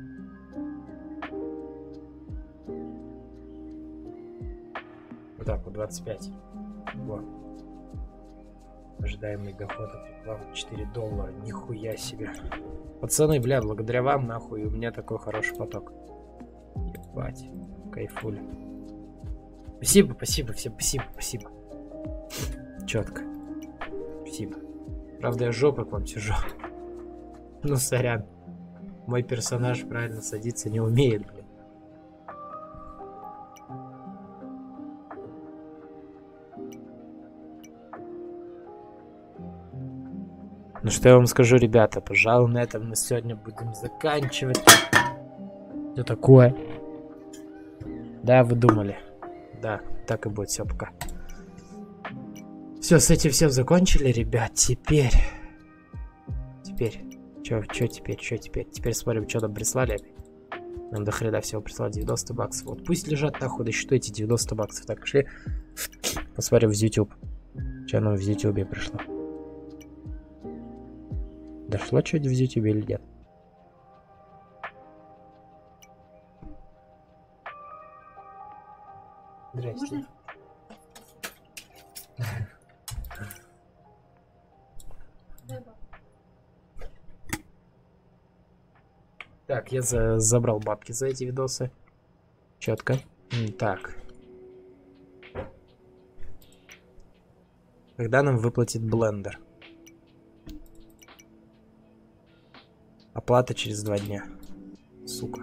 Вот так вот, 25. Вот. Ожидаемый доход от рекламы $4. Нихуя себе. Пацаны, бля, благодаря вам, нахуй, у меня такой хороший поток. Ебать. Кайфули. Спасибо, спасибо, всем спасибо, спасибо. Четко. Спасибо. Правда, я жопой к вам сижу. Ну, сорян. Мой персонаж правильно садиться не умеет, блин. Ну что я вам скажу, ребята, пожалуй, на этом мы сегодня будем заканчивать. Что такое? Да, вы думали. Да, так и будет, все, пока. Все, с этим всем закончили, ребят. Теперь. Че теперь? Теперь смотрим, что нам прислали опять. Нам до хрена всего прислали 90 баксов. Вот пусть лежат нахуй, да что эти 90 баксов. Так, пошли. Посмотрим в YouTube. Что нам в YouTube пришло. Дошло что-нибудь в YouTube или нет? Здрасте. Так, я забрал бабки за эти видосы. Четко. Так. Когда нам выплатит блендер? Оплата через 2 дня. Сука.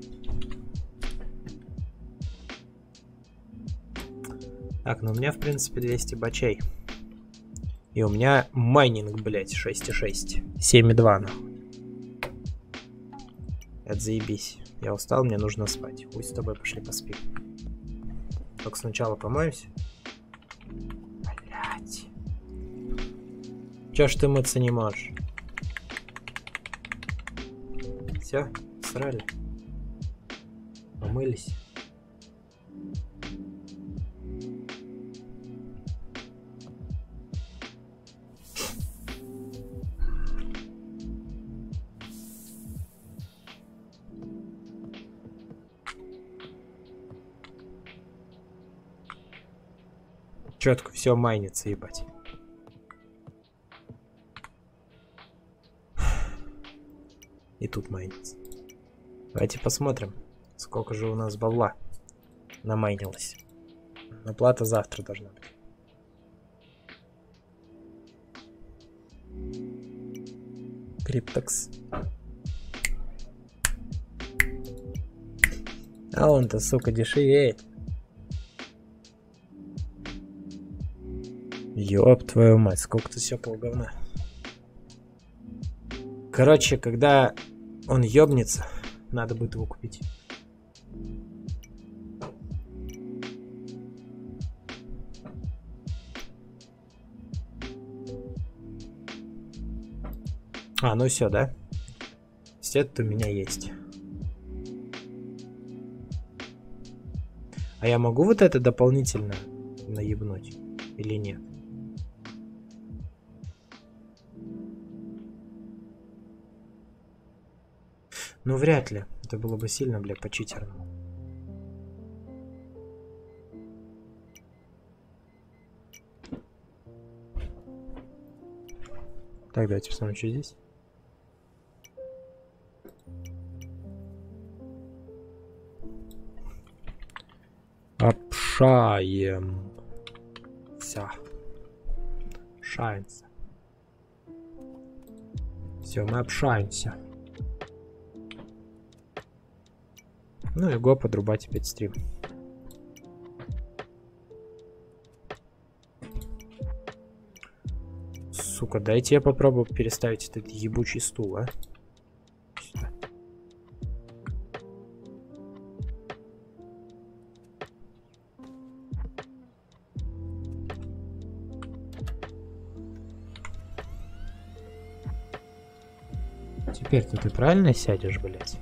Так, ну у меня в принципе 200 бачей. И у меня майнинг, блять, 6,6. 7,2 нахуй. Это заебись. Я устал, мне нужно спать. Хуй с тобой, пошли поспим. Только сначала помоемся. Блять. Чё ж ты мыться не можешь? Все, срали. Помылись. Четко все майнится, ебать. И тут майнится. Давайте посмотрим, сколько же у нас бабла намайнилось. Оплата завтра должна быть. Криптекс. А он-то, сука, дешевеет. Ёб твою мать, сколько-то всякого говна. Короче, когда он ёбнется, надо будет его купить. А, ну все, да? Это у меня есть. А я могу вот это дополнительно наебнуть или нет? Ну, вряд ли. Это было бы сильно, бля, по-читерному. Так, давайте посмотрим, что здесь. Общаем. Все. Общаемся. Все, мы общаемся. Ну и го подрубать опять стрим. Сука. Ну-ка, дайте я попробую переставить этот ебучий стул, а. Сюда. Теперь-то ты правильно сядешь, блядь?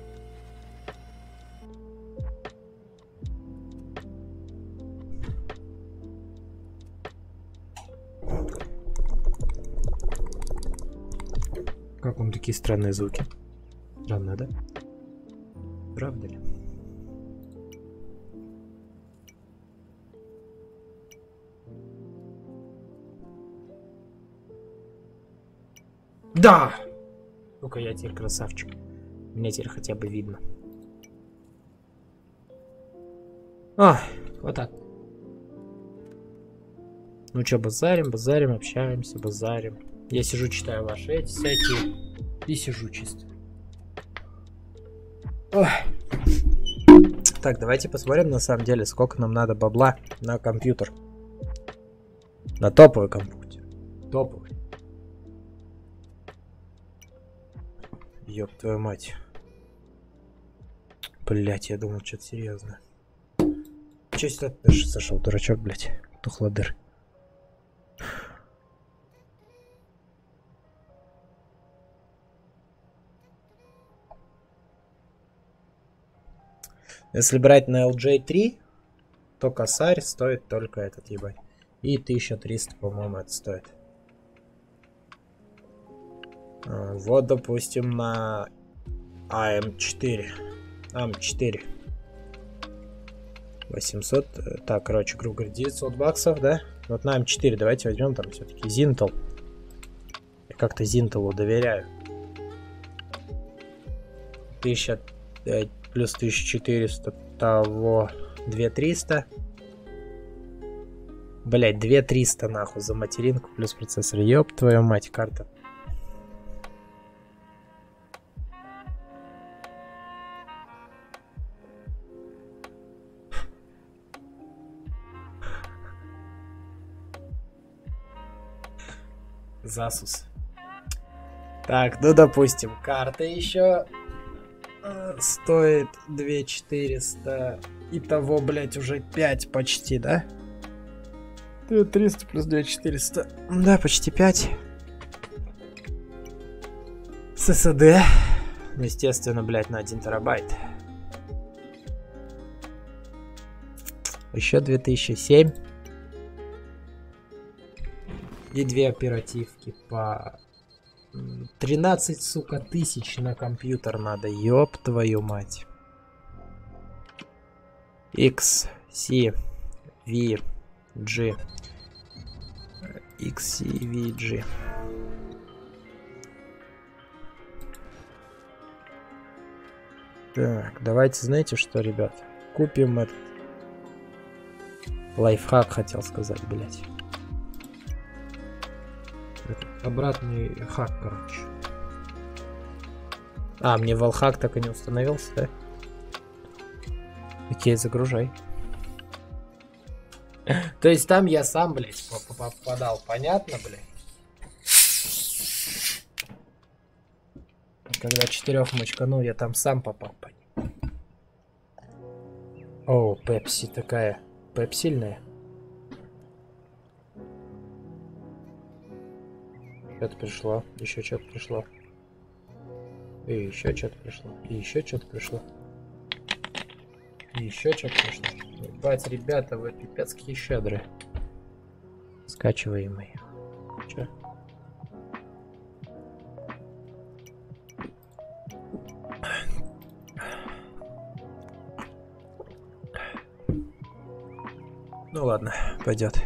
Как вам такие странные звуки? Странно, да? Правда ли? Да! Ну-ка, я теперь красавчик. Меня теперь хотя бы видно. А, вот так. Ну чё, базарим, базарим, общаемся, базарим. Я сижу, читаю ваши эти всякие. И сижу чисто. Ой. Так, давайте посмотрим на самом деле, сколько нам надо бабла на компьютер. На топовый компьютер. Топовый. Ёб твою мать. Блять, я думал, что-то серьезное. Чё сюда сошел, дурачок, блять? Тухлодыр. Если брать на LJ3, то косарь стоит только этот, ебать. И 1300, по-моему, это стоит. Вот, допустим, на AM4. AM4. 800. Так, короче, грубо говоря, 900 баксов, да? Вот на AM4 давайте возьмем там все-таки Zintel. Я как-то Zintel'у доверяю. 1000 плюс 1400, того 2300. Блять, 2300 нахуй за материнку плюс процессор. Ёб твою мать, карта. Засус. Так, ну допустим, карта еще стоит 2400. Итого, блять, уже 5 почти, да? 300 плюс 2400. Да, почти 5. SSD. Естественно, блять, на 1 терабайт. Еще 2007. И 2 оперативки по 13, сука, тысяч на компьютер надо. Ёб твою мать. X, C, V, G. X, C, V, G. Так, давайте, знаете что, ребят? Купим этот лайфхак, хотел сказать, блять. Обратный хак, короче. А, мне валхак так и не установился, да? Окей, загружай. То есть там я сам, блядь, попадал. Понятно, блядь? Когда 4 мочканул, я там сам попал. О, Пепси такая. Пеп сильная. Что-то пришло. Еще что-то пришло. И еще что-то пришло. И еще что-то пришло. И еще что-то пришло. Ебать, ребята, вы пипецкие щедрые. Скачиваемые. Че? Ну ладно, пойдет.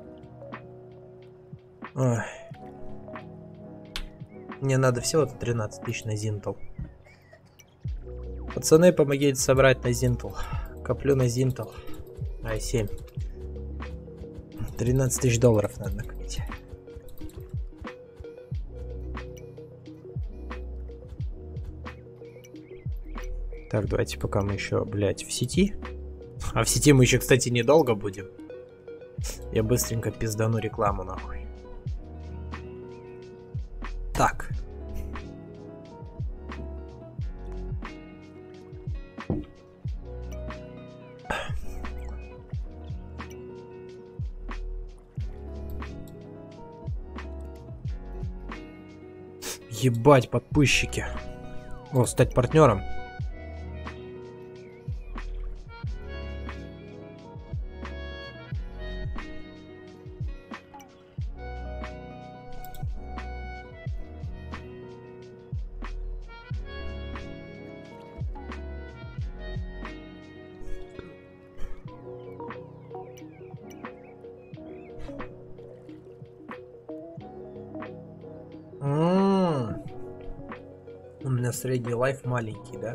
Ой. Мне надо всего-то 13 тысяч на Zintel. Пацаны, помогите собрать на Zintel. Коплю на Zintel i7. 13 тысяч долларов надо накопить. Так, давайте пока мы еще, блядь, в сети. А в сети мы еще, кстати, недолго будем. Я быстренько пиздану рекламу, нахуй. Ебать, подписчики. О, стать партнером. У меня средний лайф маленький, да?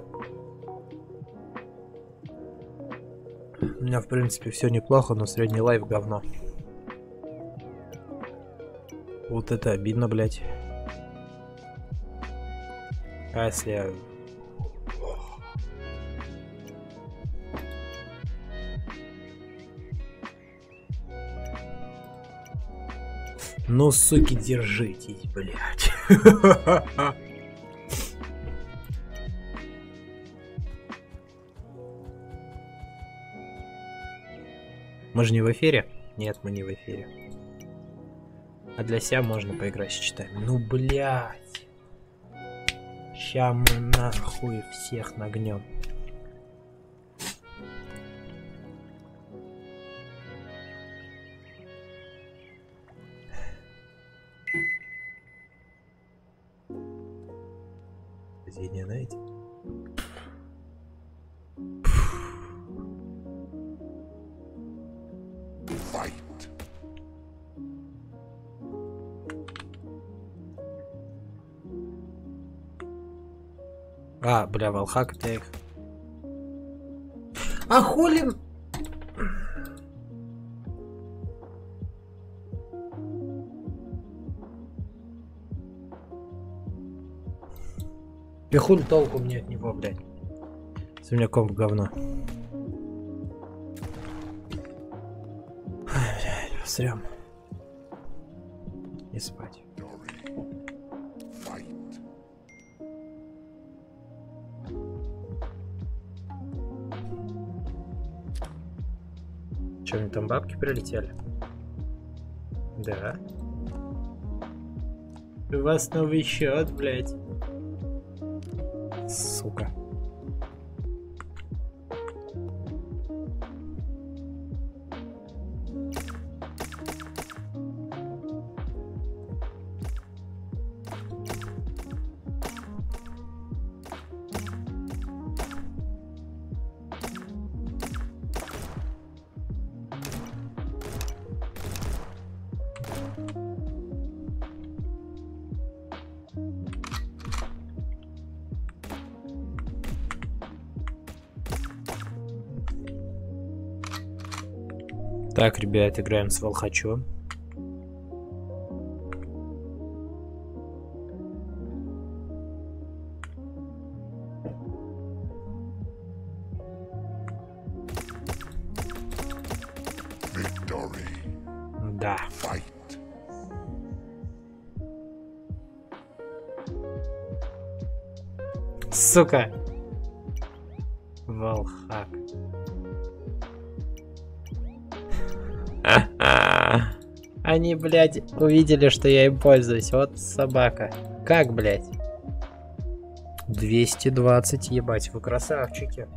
У меня, в принципе, все неплохо, но средний лайф говно. Вот это обидно, блядь. А если я... Ну, суки, держитесь, блядь. Мы же не в эфире? Нет, мы не в эфире. А для себя можно поиграть с читами. Ну, блядь. Ща мы нахуй всех нагнем. Не знаете? А, бля, волхак это их. А хули... И хуй толку мне от него, блядь. С меня комп говно. Ай, блядь, посрём. И спать. Чё, мне там бабки прилетели? Да. У вас новый счет, блядь. Сука. Так, ребят, играем с волхачом. Да. Сука. Волхак. Они, блядь, увидели, что я им пользуюсь. Вот собака. Как, блядь? 220, ебать, вы красавчики.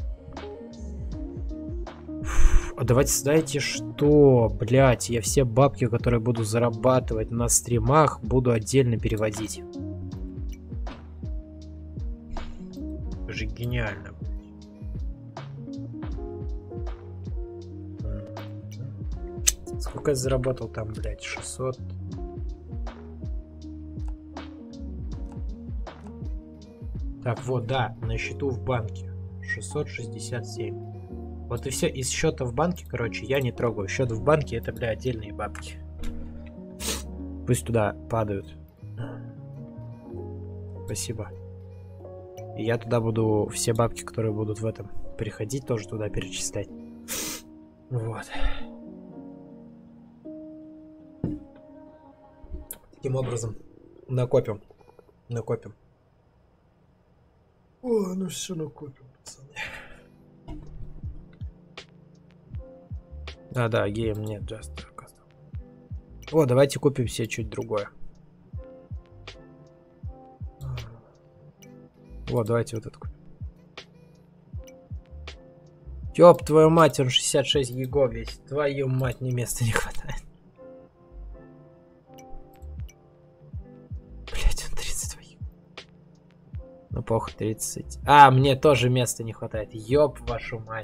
А давайте, знаете что? Блядь, я все бабки, которые буду зарабатывать на стримах, буду отдельно переводить. Это же гениально. Сколько я заработал там, блядь? 600. Так, вот, да, на счету в банке 667. Вот и все. Из счета в банке, короче, я не трогаю. Счет в банке — это, бля, отдельные бабки. Пусть туда падают. Спасибо. И я туда буду все бабки, которые будут в этом переходить, тоже туда перечислять. Вот. Таким образом накопим. Накопим. О, ну все накопим, пацаны. А, да, гейм нет, just. О, давайте купим себе чуть другое. Вот, давайте вот это купим. Ёб твою мать, он 66 гигов весит. Твою мать, мне места не хватает. Блять, он 32 гига. Ну похуй, 30. А, мне тоже места не хватает. Ёб вашу мать.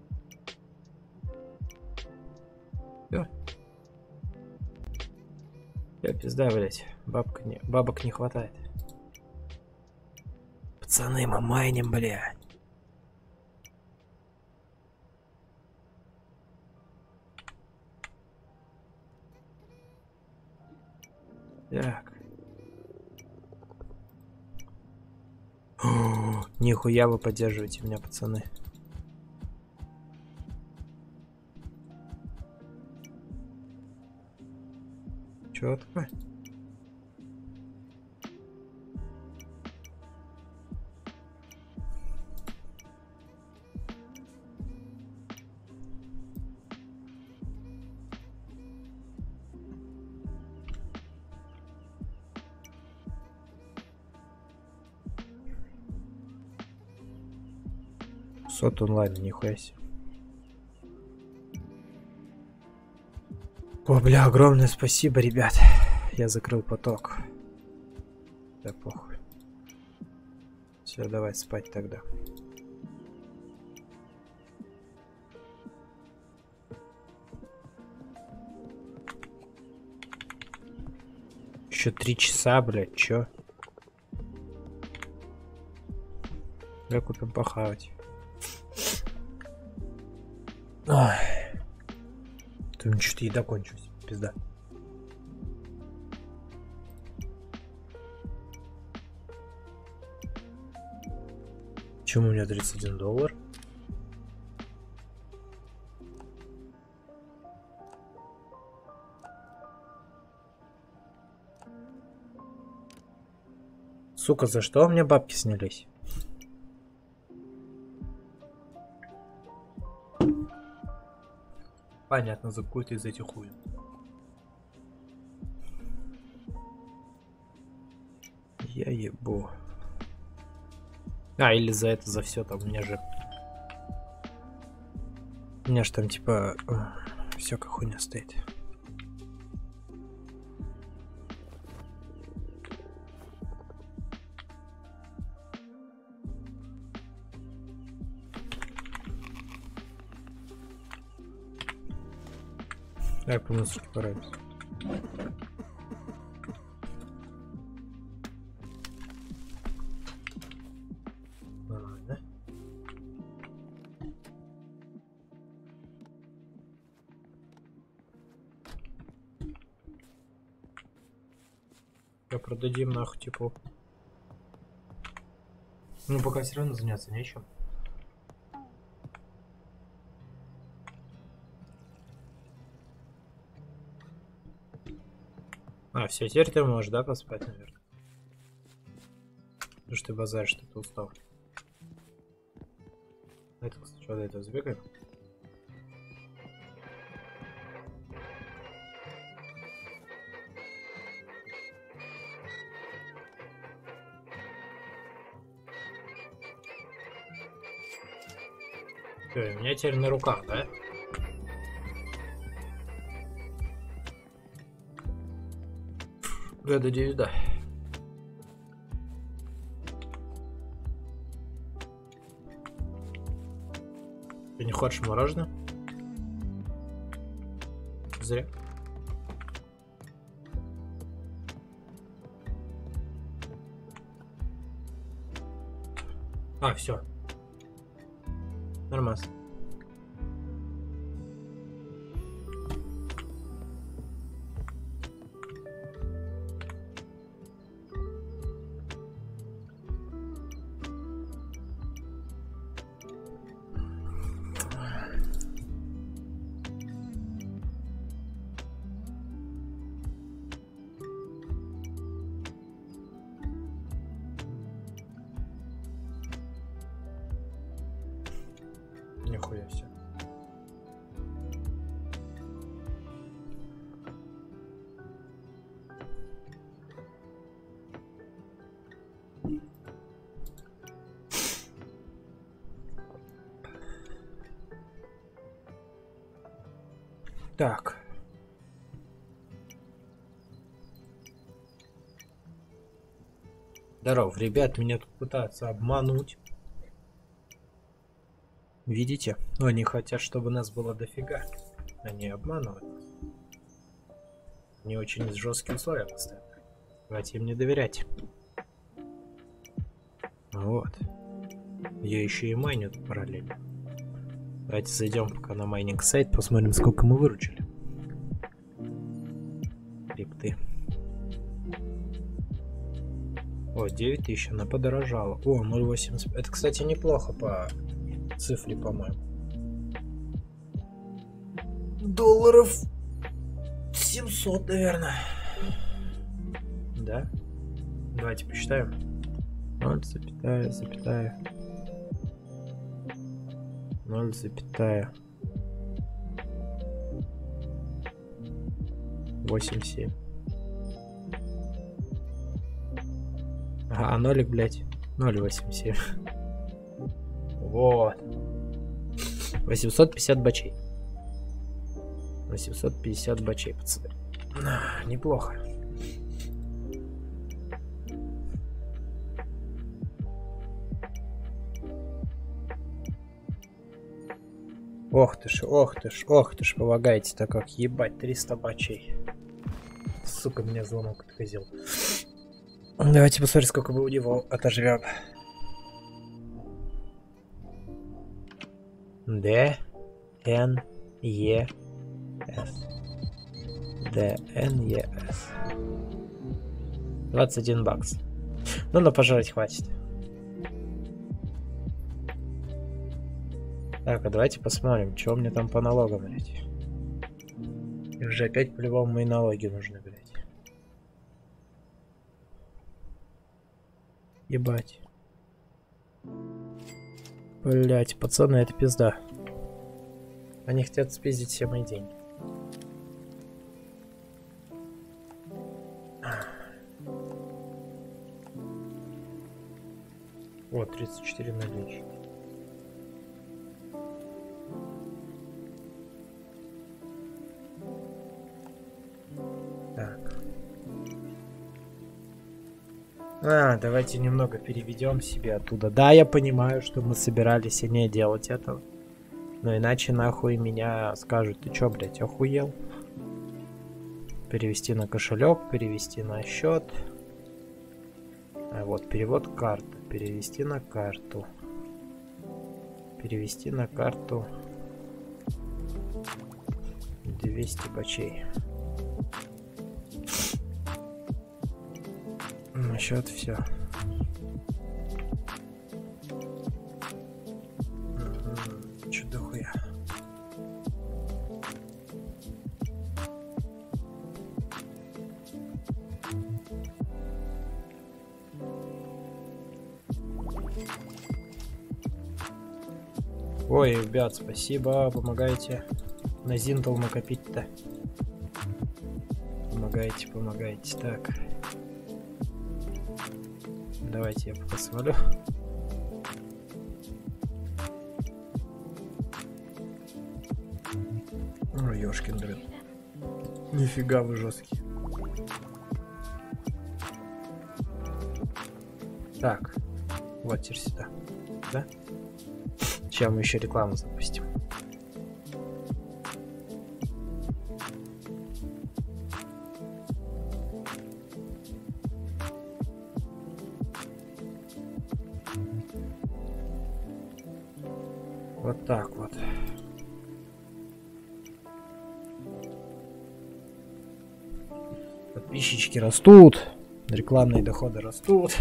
Всё. Я пизда, блять. Бабок не хватает. Пацаны, мы майним, блядь. Так. О, нихуя вы поддерживаете меня, пацаны. Чё такое? Сот онлайн, нихуя себе. О, бля, огромное спасибо, ребят. Я закрыл поток. Да похуй. Все, давай спать тогда. Еще 3 часа, блядь, чё? Я купим похавать. Ой. Там что-то еда кончилась. Пизда. Почему у меня 31 доллар? Сука, за что у меня бабки снялись? Понятно, за какой-то из этих хуй. Я ебу. А, или за это, за все там, у меня же... У меня же там типа... Все как хуйня стоит. Давай по мусорке пораемся. Нормально. Я продадим нахуй, типа. Ну пока все равно заняться нечем. А, все, теперь ты можешь, да, поспать, наверное? Потому что ты базаришь, что ты устал. Это, кстати, что до этого сбегаем? Все, у меня теперь на руках, да? Года 9, да. Ты не хочешь мороженое? Зря. А, все. Нормально. Нихуя себе. Так. Здоров, ребят, меня тут пытаются обмануть. Видите? Но они хотят, чтобы нас было дофига. Они обманывают. Они очень жесткие условия поставят. Давайте им не доверять. Вот. Я еще и майню тут параллельно. Давайте зайдем пока на майнинг сайт, посмотрим, сколько мы выручили. Крипты. О, 9000, она подорожала. О, 0,80. Это, кстати, неплохо по цифре, по-моему. Долларов 700, наверное. Да? Давайте посчитаем. 0, запятая. 0, 87. Ага, нолик, блядь. 0,87. Вот. 850 бачей. 850 бачей, пацаны. Неплохо. Ох ты ж, помогайте-то как, ебать, 300 бачей. Сука, меня звонок отказил. Давайте посмотрим, сколько мы у него отожрем. Д, Н, Е, С. Д, Н, Е, С. 21 бакс. Ну, на пожрать хватит. Так, а давайте посмотрим, что мне там по налогам, блядь. И уже опять по-любому мои налоги нужны, блядь. Ебать. Блять, пацаны, это пизда. Они хотят спиздить все мои деньги. Вот, 34 наличия. Так. Давайте немного переведем себе оттуда. Да, я понимаю, что мы собирались и не делать этого. Но иначе нахуй меня скажут, ты чё, блядь, охуел? Перевести на кошелек, перевести на счет. А вот перевод карты. Перевести на карту. Перевести на карту 200 бачей. На счет все. Чё да хуя? Ой, ребят, спасибо, помогаете на Зинтл накопить-то. Помогаете, так. Давайте я пока свалю. Ой, ёшкин дрын. Нифига вы жесткий. Так, вот теперь сюда, да? Сейчас мы еще рекламу запустим. Вот так вот. Подписчики растут, рекламные доходы растут.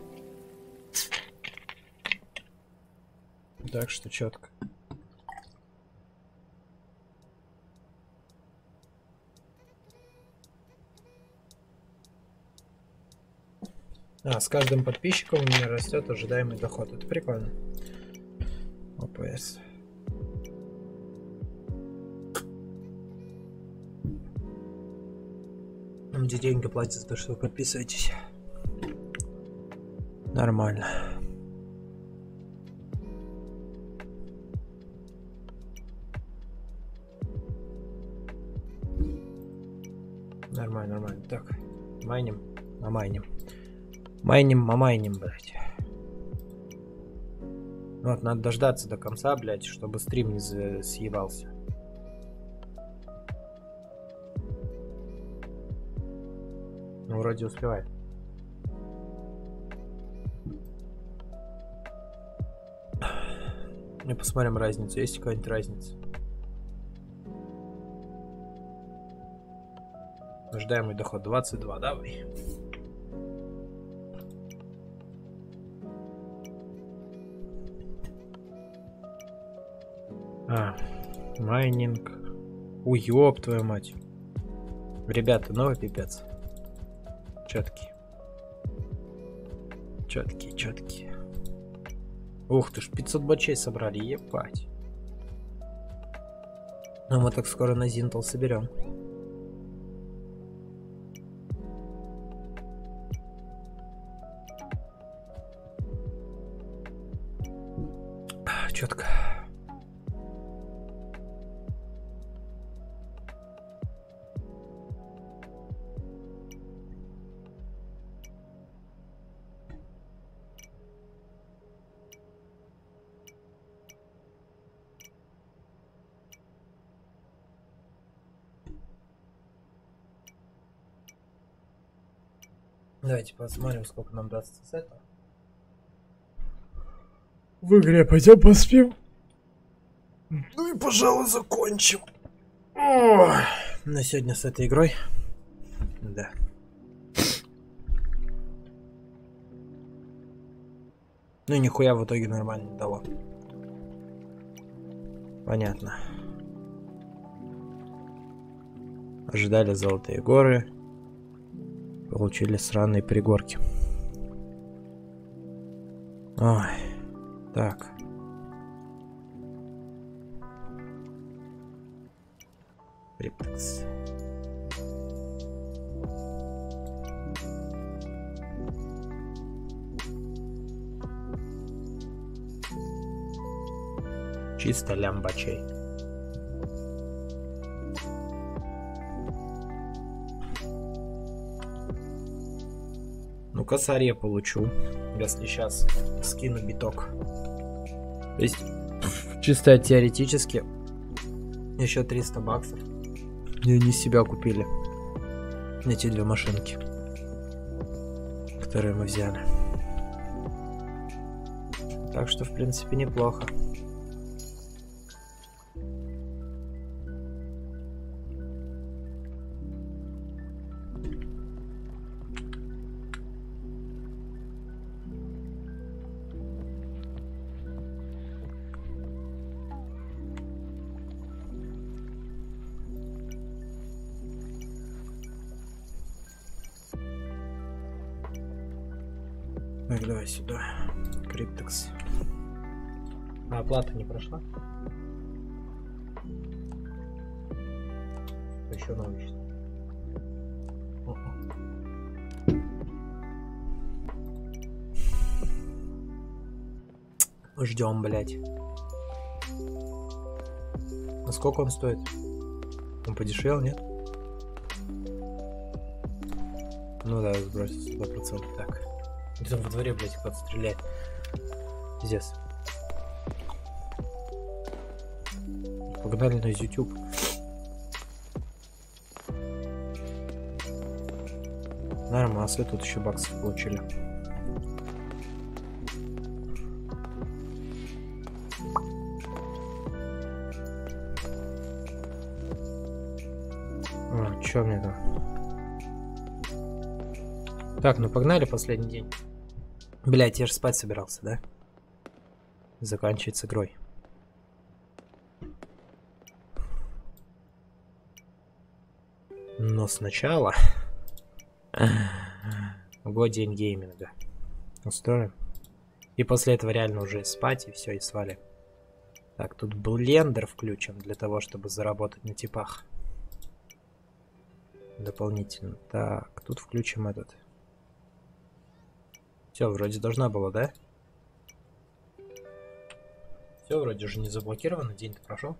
Так что четко. С каждым подписчиком у меня растет ожидаемый доход. Это прикольно. ОПС. Где деньги платят за то, что вы подписываетесь. Нормально. майним. Мамайним. Майним, мамайним, блядь. Вот, надо дождаться до конца, блядь, чтобы стрим не съебался. Ну, вроде успевает. Мы посмотрим разницу. Есть какая-нибудь разница? Ожидаемый доход 22, давай. Майнинг. Ой, ёб твою мать. Ребята, новый пипец. Чёткий. Чёткий, чёткий. Ух ты ж, 500 бачей собрали, ебать. А мы так скоро на Зинтл соберем. Чётко. Давайте посмотрим, сколько нам даст с этого. В игре пойдем поспим. Ну и, пожалуй, закончим. Ой. На сегодня с этой игрой. Да. Ну и нихуя в итоге нормально дало. Понятно. Ожидали золотые горы. Получили сраные пригорки. Ой. Так. Криптекс. Чисто лямбачей. Ну, косарь я получу, если сейчас скину биток. То есть, чисто теоретически, еще 300 баксов. И они себя купили. Эти две машинки, которые мы взяли. Так что, в принципе, неплохо. Так, давай сюда. Криптекс. А оплата не прошла? Еще новый счет. Ждем, блять. А сколько он стоит? Он подешевел, нет? Ну да, сбросится 100%. Так. Где там во дворе, блять, кто-то стреляет. Пиздец. Погнали на YouTube. Нормасы, тут еще баксов получили. Чё мне там? Так, ну погнали, последний день. Блять, я же спать собирался, да? Заканчивать с игрой. Но сначала... Годень гейминга. Устроим. И после этого реально уже спать, и все, и свалим. Так, тут блендер включен для того, чтобы заработать на типах. Дополнительно. Так, тут включим этот. Все, вроде должна была, да? Все, вроде же не заблокировано, день-то прошел.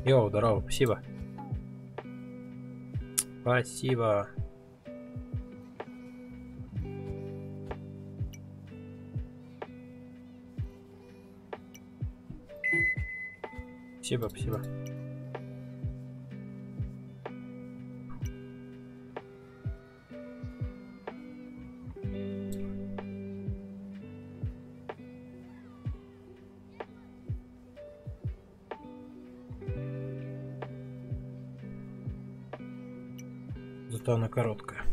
Йоу, здорово, спасибо. Спасибо. Спасибо, спасибо. Зато она короткая.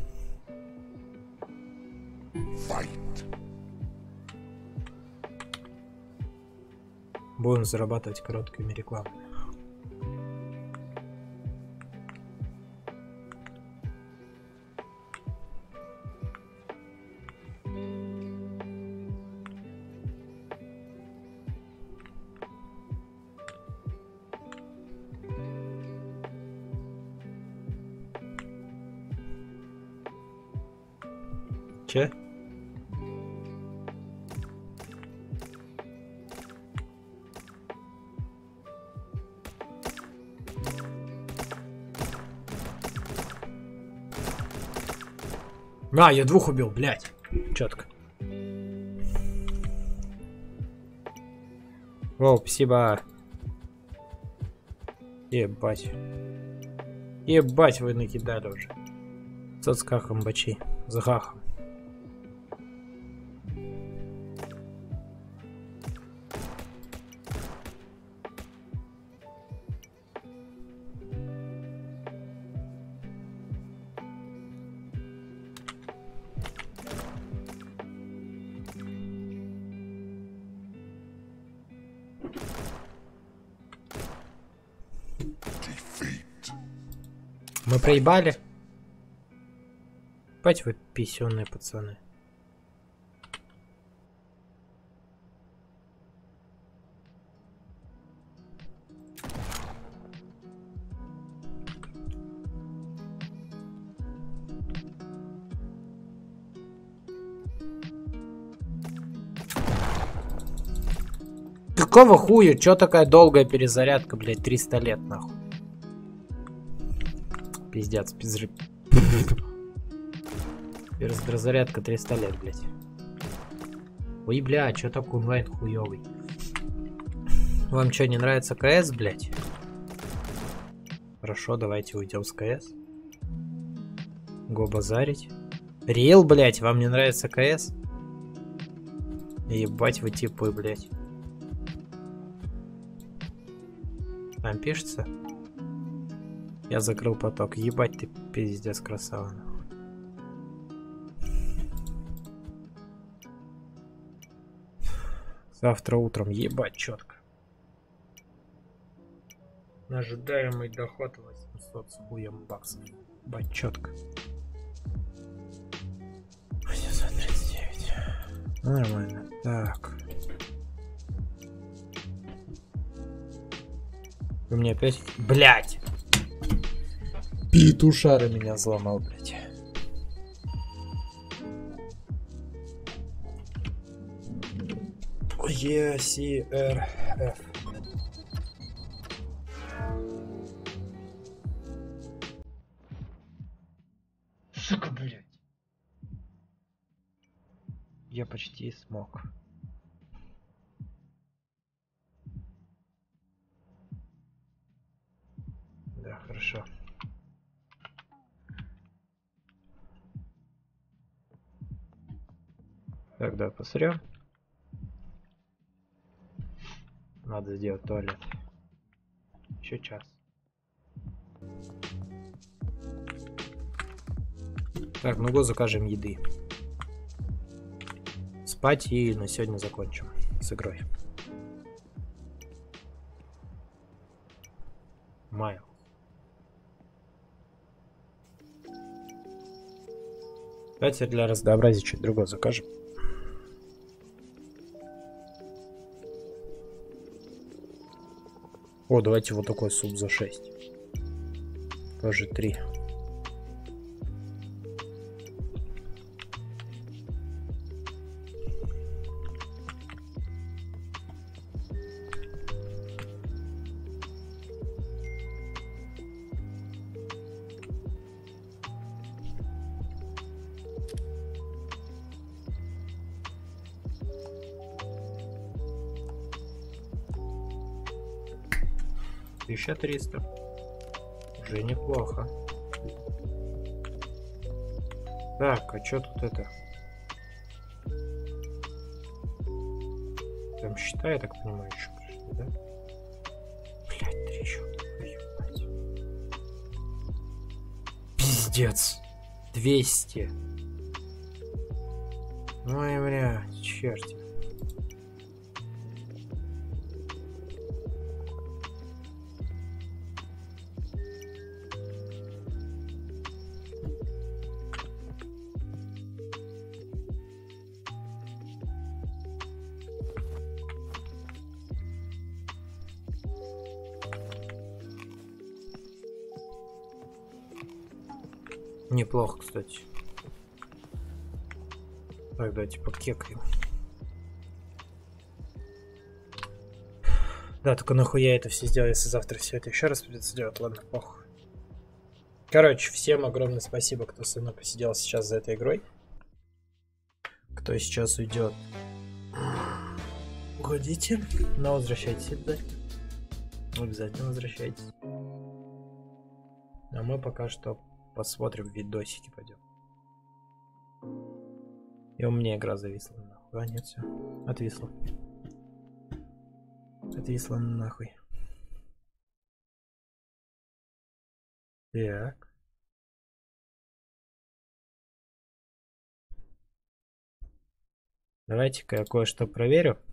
Будем зарабатывать короткими рекламами. Че? А, я двух убил, блядь. Четко. О, спасибо. Ебать. Ебать, вы накидали уже. С кахом бачи. С гахом. Мы проебали? Бать вы писённые пацаны. Какого хуя? Чё такая долгая перезарядка, блядь, 300 лет, нахуй? Пиздец, пизжи. Перезарядка 300 лет, блядь. Ой, бля, чё такой онлайн хуёвый? Вам чё, не нравится КС, блядь? Хорошо, давайте уйдем с КС. Го базарить. Рил, блядь, вам не нравится КС? Ебать вы типы, блядь. Там пишется? Я закрыл поток. Ебать ты пиздец красава. Завтра утром ебать четко. Ожидаемый доход 800 с хуем баксов. Ебать четко. 839. Нормально. Так. Вы мне опять... Блять! Петушара меня взломал, блять. ECRF. Сука, блять. Я почти смог. Да, хорошо. Тогда посрём. Надо сделать туалет. Еще час. Так, ну го закажем еды. Спать и на сегодня закончим с игрой. Майл. Давайте для разнообразия что-то другое закажем. О, давайте вот такой суп за 6. Тоже 3. 1300. Уже неплохо. Так, а чё тут это? Там счета, я так понимаю, еще пришли, да? Блять, трещотка, ебать. Пиздец. 200. Ой, бля, черти. Неплохо, кстати. Так, давайте покекаем. Да, только нахуя это все сделать, если завтра все это еще раз придется делать? Ладно, похуй. Короче, всем огромное спасибо, кто со мной посидел сейчас за этой игрой. Кто сейчас уйдет. Уходите, но возвращайтесь обязательно. Обязательно возвращайтесь. А мы пока что посмотрим видосики, пойдем. И у меня игра зависла нахуй. А нет, все. Отвисла. Отвисла нахуй. Так. Давайте-ка я кое-что проверю.